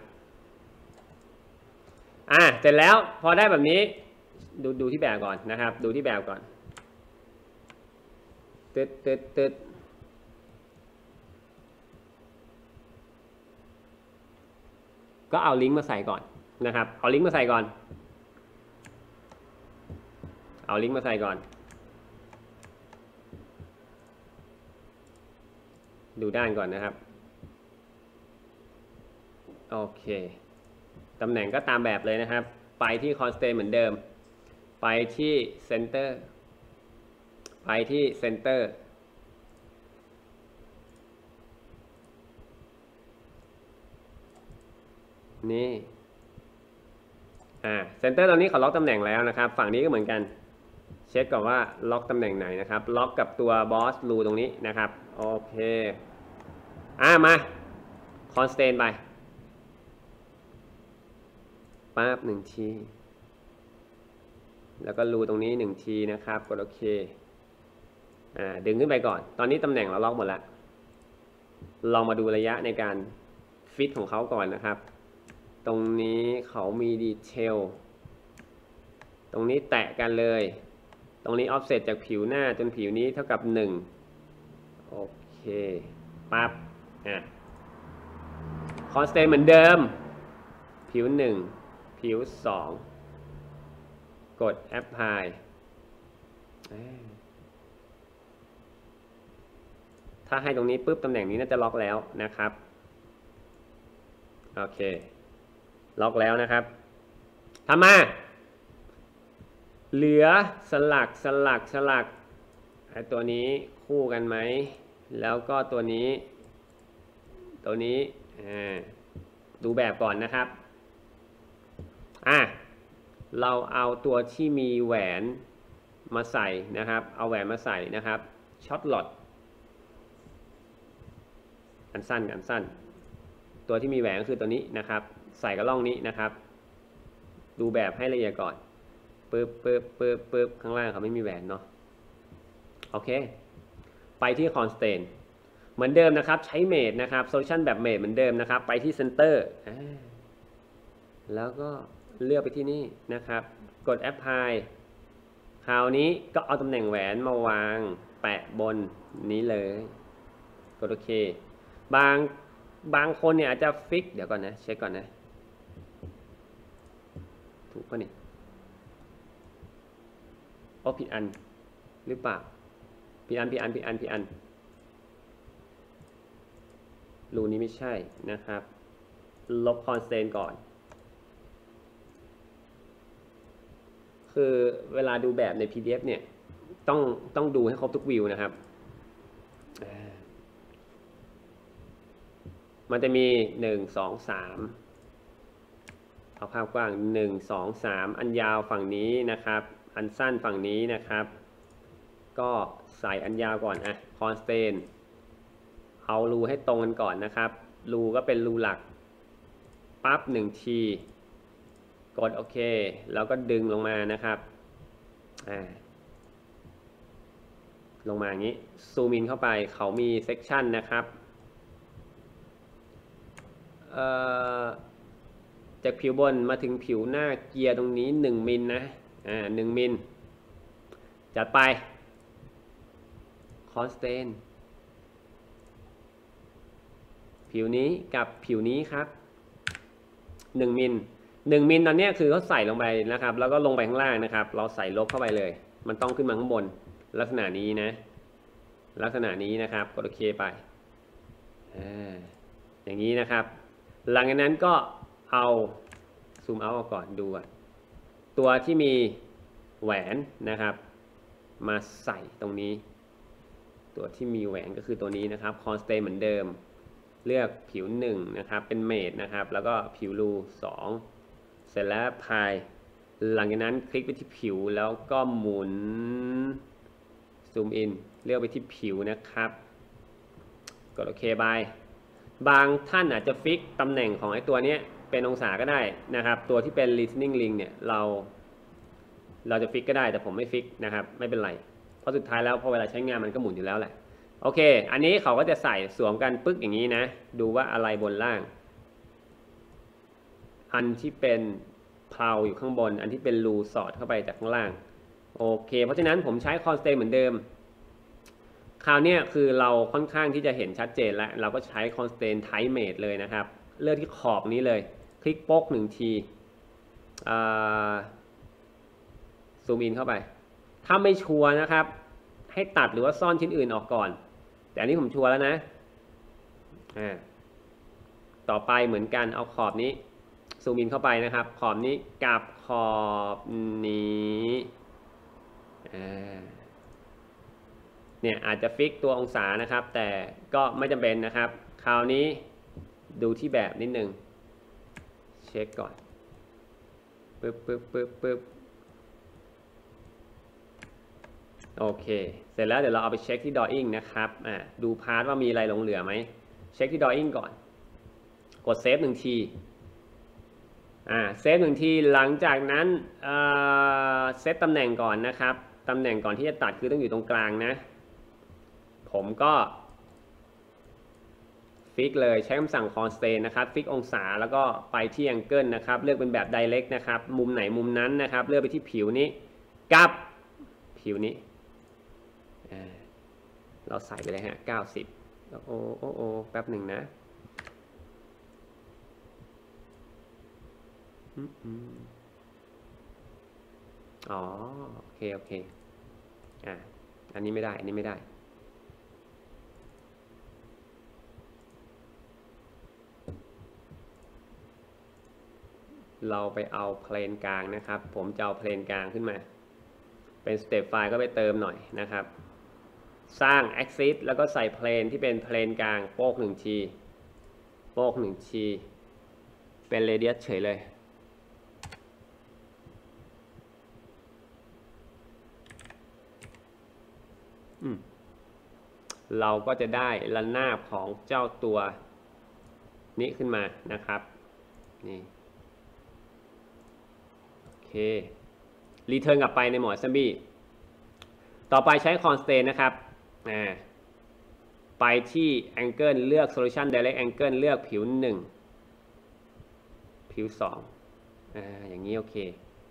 เสร็จแล้วพอได้แบบนี้ดูที่แบบก่อนนะครับดูที่แบบก่อนตึ๊ดก็เอาลิงก์มาใส่ก่อนนะครับเอาลิงก์มาใส่ก่อนดูด้านก่อนนะครับโอเคตำแหน่งก็ตามแบบเลยนะครับไปที่ constraint เหมือนเดิมไปที่ center นี่center ตอนนี้เขาล็อกตำแหน่งแล้วนะครับฝั่งนี้ก็เหมือนกันเช็คก่อนว่าล็อกตำแหน่งไหนนะครับล็อกกับตัว boss rule ตรงนี้นะครับโอเคมา constraint ไปปั๊บ1 ทีแล้วก็รูตรงนี้1 ทีนะครับกดโอเคดึงขึ้นไปก่อนตอนนี้ตำแหน่งเราล็อกหมดแล้วลองมาดูระยะในการฟิตของเขาก่อนนะครับตรงนี้เขามีดีเทลตรงนี้แตะกันเลยตรงนี้ออฟเซตจากผิวหน้าจนผิวนี้เท่ากับ1โอเคปั๊บคอนสแตนต์เหมือนเดิมผิว1ผิว2กดแอปพลายถ้าให้ตรงนี้ปุ๊บตำแหน่งนี้น่าจะล็อกแล้วนะครับโอเคล็อกแล้วนะครับทำมาเหลือสลักไอ้ตัวนี้คู่กันไหมแล้วก็ตัวนี้ดูแบบก่อนนะครับเราเอาตัวที่มีแหวนมาใส่นะครับเอาแหวนมาใส่นะครับช็อตหลอดอันสั้นตัวที่มีแหวนก็คือตัวนี้นะครับใส่กับร่องนี้นะครับดูแบบให้ละเอียดก่อนปึ๊บข้างล่างเขาไม่มีแหวนเนาะโอเคไปที่คอนสแตนต์เหมือนเดิมนะครับใช้เมดนะครับโซลูชันแบบเมดเหมือนเดิมนะครับไปที่เซนเตอร์แล้วก็เลือกไปที่นี่นะครับกดแอปพลายคราวนี้ก็เอาตำแหน่งแหวนมาวางแปะบนนี้เลยกดโอเคบางคนเนี่ยอาจจะฟิกเดี๋ยวก่อนนะเช็คก่อนนะถูกป่ะนี่ผิดอันหรือเปล่าผิดอันรูนี้ไม่ใช่นะครับลบคอนสแตนต์ก่อนคือเวลาดูแบบใน PDF เนี่ยต้องดูให้ครบทุกวิวนะครับมันจะมี1 2 3เอาภาพกว้าง1 2 3อันยาวฝั่งนี้นะครับอันสั้นฝั่งนี้นะครับก็ใส่อันยาวก่อนคอนสแตนต์เอารูให้ตรงกันก่อนนะครับรูก็เป็นรูหลักปั๊บ1 ทีกดโอเคแล้วก็ดึงลงมานะครับลงมาอย่างนี้ซูมอินเข้าไปเขามีเซกชันนะครับจากผิวบนมาถึงผิวหน้าเกียร์ตรงนี้1 มิลนะ1 มิลจัดไปคอนสแตนต์ผิวนี้กับผิวนี้ครับ1 มิลตอนนี้คือเขาใส่ลงไปนะครับแล้วก็ลงไปข้างล่างนะครับเราใส่ลบเข้าไปเลยมันต้องขึ้นมาข้างบนลักษณะนี้นะลักษณะนี้นะครับกดโอเคไปอย่างนี้นะครับหลังจากนั้นก็เอาซูมเอาก่อนดูตัวที่มีแหวนนะครับมาใส่ตรงนี้ตัวที่มีแหวนก็คือตัวนี้นะครับคอนสแตนต์เหมือนเดิมเลือกผิว1นะครับเป็นเมดนะครับแล้วก็ผิวรู2เสร็จแล้วพายหลังจากนั้นคลิกไปที่ผิวแล้วก็หมุนซูมอินเลือกไปที่ผิวนะครับกดโอเคบางท่านอาจจะฟิกตำแหน่งของไอ้ตัวนี้เป็นองศาก็ได้นะครับตัวที่เป็น listening ring เนี่ยเราจะฟิกก็ได้แต่ผมไม่ฟิกนะครับไม่เป็นไรเพราะสุดท้ายแล้วพอเวลาใช้งานมันก็หมุนอยู่แล้วแหละโอเคอันนี้เขาก็จะใส่สวมกันปึ๊กอย่างนี้นะดูว่าอะไรบนล่างอันที่เป็นเพลาอยู่ข้างบนอันที่เป็นรูสอดเข้าไปจากข้างล่างโอเคเพราะฉะนั้นผมใช้คอนสแตนต์เหมือนเดิมคราวนี้คือเราค่อนข้างที่จะเห็นชัดเจนแล้วเราก็ใช้คอนสแตนต์ไทป์เมดเลยนะครับเลือกที่ขอบนี้เลยคลิกโป๊ก1 ทีซูมอินเข้าไปถ้าไม่ชัวร์นะครับให้ตัดหรือว่าซ่อนชิ้นอื่นออกก่อนแต่อันนี้ผมชัวร์แล้วนะต่อไปเหมือนกันเอาขอบนี้ซูมอินเข้าไปนะครับขอบนี้กับขอบนี้เนี่ยอาจจะฟิกตัวองศานะครับแต่ก็ไม่จำเป็นนะครับคราวนี้ดูที่แบบนิดนึงเช็คก่อนปึ๊บโอเคเสร็จแล้วเดี๋ยวเราเอาไปเช็คที่ drawing นะครับดูพาร์ทว่ามีอะไรหลงเหลือไหมเช็คที่ drawing ก่อนกดเซฟ1 ทีเซฟ1 ทีหลังจากนั้นเซตตำแหน่งก่อนนะครับตำแหน่งก่อนที่จะตัดคือต้องอยู่ตรงกลางนะผมก็ฟิกเลยใช้คำสั่ง constraint นะครับฟิกองศาแล้วก็ไปที่ angle นะครับเลือกเป็นแบบ direct นะครับมุมไหนมุมนั้นนะครับเลือกไปที่ผิวนี้กับผิวนี้เราใส่ไปเลยฮะ90แล้วโอ้แป๊บหนึ่งนะอ๋อโอเคอันนี้ไม่ได้อันนี้ไม่ได้เราไปเอาเพลนกลางนะครับผมจะเอาเพลนกลางขึ้นมาเป็นสเต็ปไฟล์ก็ไปเติมหน่อยนะครับสร้าง axis แล้วก็ใส่เพลนที่เป็นเพลนกลางโป๊ก1 ทีโป๊ก1 ทีเป็น radius เฉยเลยเราก็จะได้ระนาบของเจ้าตัวนี้ขึ้นมานะครับนี่โอเครีเทิร์นกลับไปในโหมด assembly ต่อไปใช้ constraint นะครับไปที่ angle เลือก solution direct angle เลือกผิว1ผิว2อย่างนี้โอเค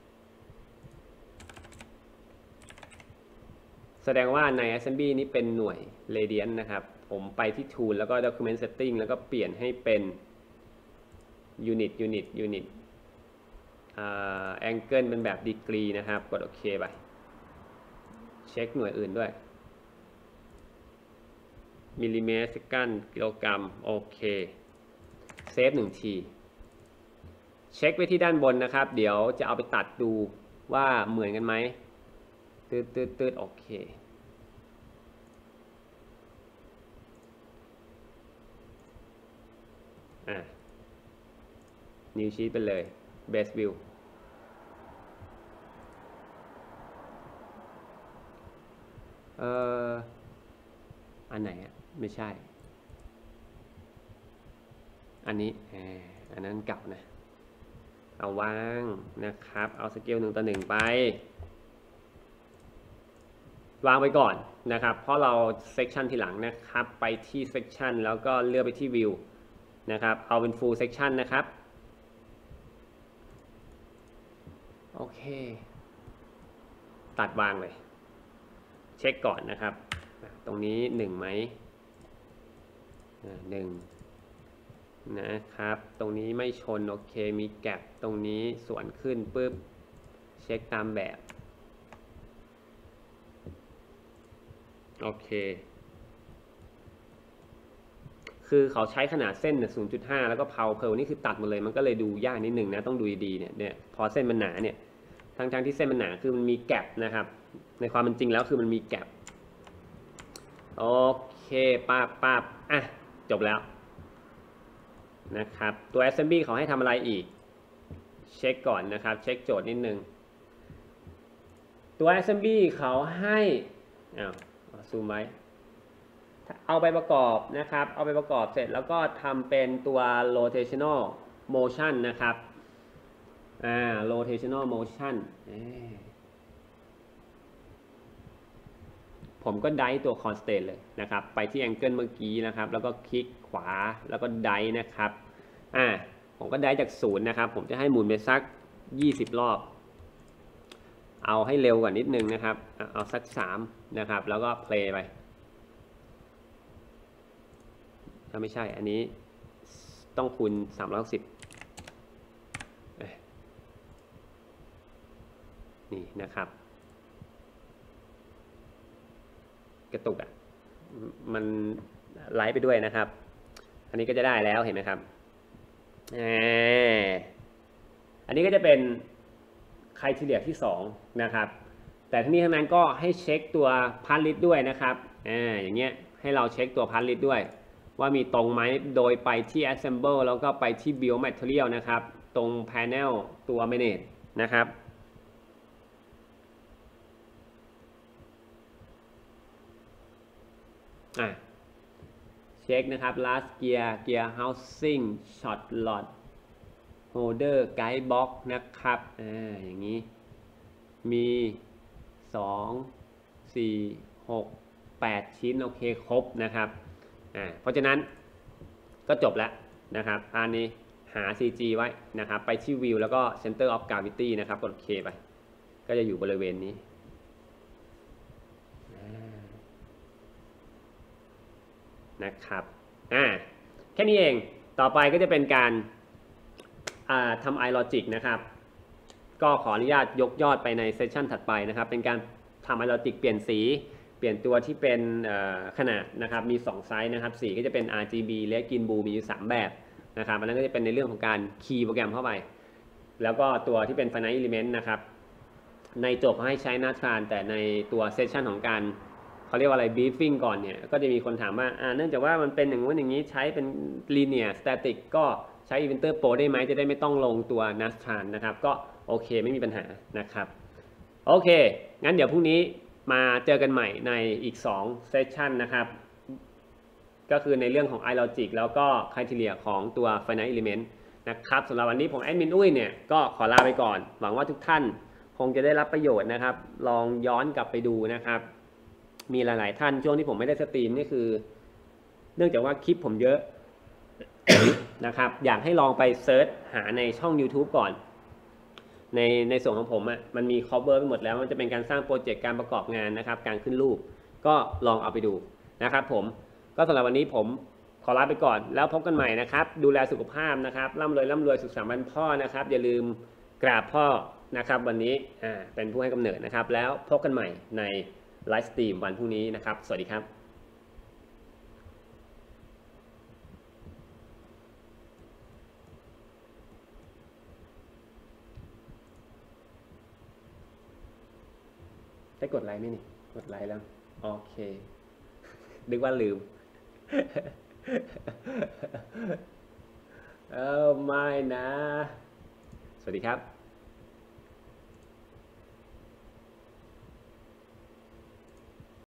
แสดงว่าใน assembly นี้เป็นหน่วย radian นะครับผมไปที่ tool แล้วก็ document setting แล้วก็เปลี่ยนให้เป็น unit angle เป็นแบบ degree นะครับกดโอเคไปเช็คหน่วยอื่นด้วยมิลลิเมตรเซคันด์กิโลกรัมโอเคเซฟ1 ทีเช็คไปที่ด้านบนนะครับเดี๋ยวจะเอาไปตัดดูว่าเหมือนกันไหมตืดโอเคนิวชีทไปเลย Best View อันไหนไม่ใช่อันนี้อันนั้นเก่านะเอาวางนะครับเอาสเกล1 ต่อ 1ไปวางไปก่อนนะครับเพราะเราเซกชันทีหลังนะครับไปที่เซกชันแล้วก็เลือกไปที่วิวนะครับเอาเป็น full section นะครับโอเคตัดวางเลยเช็คก่อนนะครับตรงนี้1ไหม1นะครับตรงนี้ไม่ชนโอเคมีแกปตรงนี้ส่วนขึ้นปุ๊บเช็คตามแบบโอเคคือเขาใช้ขนาดเส้น 0.5 แล้วก็เพลนี่คือตัดหมดเลยมันก็เลยดูยากนิดหนึ่งนะต้องดูดีๆเนี่ยพอเส้นมันหนาเนี่ยทั้งที่เส้นมันหนาคือมันมีแกปนะครับในความเป็นจริงแล้วคือมันมีแกปโอเคปั๊บจบแล้วนะครับตัว assembly เขาให้ทำอะไรอีกเช็คก่อนนะครับเช็คโจทย์นิดนึงตัว assembly เขาให้ซูมไว้เอาไปประกอบนะครับเอาไปประกอบเสร็จแล้วก็ทำเป็นตัว rotational motion นะครับrotational motion ผมก็ไดตัว constant เลยนะครับไปที่ angle เมื่อกี้นะครับแล้วก็คลิกขวาแล้วก็ไดนะครับผมก็ไดจาก0นะครับผมจะให้หมุนไปสัก20 รอบเอาให้เร็วกว่านิดนึงนะครับเอาสัก3นะครับแล้วก็ play ไปถ้าไม่ใช่อันนี้ต้องคูณ360นี่นะครับกระตุกมันไลฟ์ไปด้วยนะครับอันนี้ก็จะได้แล้วเห็นไหมครับอันนี้ก็จะเป็นไครทีเรียที่2นะครับแต่ทั้งนี้ทั้งนั้นก็ให้เช็คตัวพาร์ทลิสต์ด้วยนะครับอย่างเงี้ยให้เราเช็คตัวพาร์ทลิสต์ด้วยว่ามีตรงไหมโดยไปที่ assemble แล้วก็ไปที่ biomaterial นะครับตรง panel ตัว manage นะครับเช็คนะครับ last gear housing shot lot holder guide box นะครับอย่างนี้มี2 4 6 8ชิ้นโอเคครบนะครับเพราะฉะนั้นก็จบแล้วนะครับอันนี้หา CG ไว้นะครับไปที่ view แล้วก็ center of gravity นะครับกด OK ไปก็จะอยู่บริเวณนี้นะครับแค่นี้เองต่อไปก็จะเป็นการทำ iLogic นะครับก็ขออนุญาตยกยอดไปในเซสชันถัดไปนะครับเป็นการทำ iLogic เปลี่ยนสีเปลี่ยนตัวที่เป็นขนาดนะครับมี2ไซส์นะครับสีก็จะเป็น RGB และ Green Blue มีอยู่3แบบนะครับอันนั้นก็จะเป็นในเรื่องของการคีย์โปรแกรมเข้าไปแล้วก็ตัวที่เป็น Finite Element นะครับในโจทย์เขาให้ใช้หน้าทรานแต่ในตัวเซสชันของการเขาเรียกว่าอะไร briefing ก่อนเนี่ยก็จะมีคนถามว่าเนื่องจากว่ามันเป็นอย่างนู้นอย่างนี้ใช้เป็น linear static ก็ใช้ Inventor Pro ได้ไหมจะได้ไม่ต้องลงตัว Nastran นะครับก็โอเคไม่มีปัญหานะครับโอเคงั้นเดี๋ยวพรุ่งนี้มาเจอกันใหม่ในอีก2เซสชันนะครับก็คือในเรื่องของ iLogic แล้วก็ criteria ของตัว Finite Element นะครับสำหรับวันนี้ผมแอดมินอุ้ยเนี่ยก็ขอลาไปก่อนหวังว่าทุกท่านคงจะได้รับประโยชน์นะครับลองย้อนกลับไปดูนะครับมีหลายๆท่านช่วงที่ผมไม่ได้สตรีมนี่คือเนื่องจากว่าคลิปผมเยอะ นะครับอยากให้ลองไปเซิร์ชหาในช่อง YouTube ก่อนในส่วนของผมมันมี cover ไปหมดแล้วมันจะเป็นการสร้างโปรเจกต์การประกอบงานนะครับการขึ้นรูปก็ลองเอาไปดูนะครับผมก็สำหรับวันนี้ผมขอลาไปก่อนแล้วพบกันใหม่นะครับดูแลสุขภาพนะครับร่ำรวยสุขสันต์วันพ่อนะครับอย่าลืมกราบพ่อนะครับวันนี้เป็นผู้ให้กำเนิดนะครับแล้วพบกันใหม่ในไลฟ์สตรีมวันพรุ่งนี้นะครับสวัสดีครับได้กดไลค์ไหมนี่กดไลค์แล้วโอเคนึกว่าลืมไม่นะสวัสดีครับ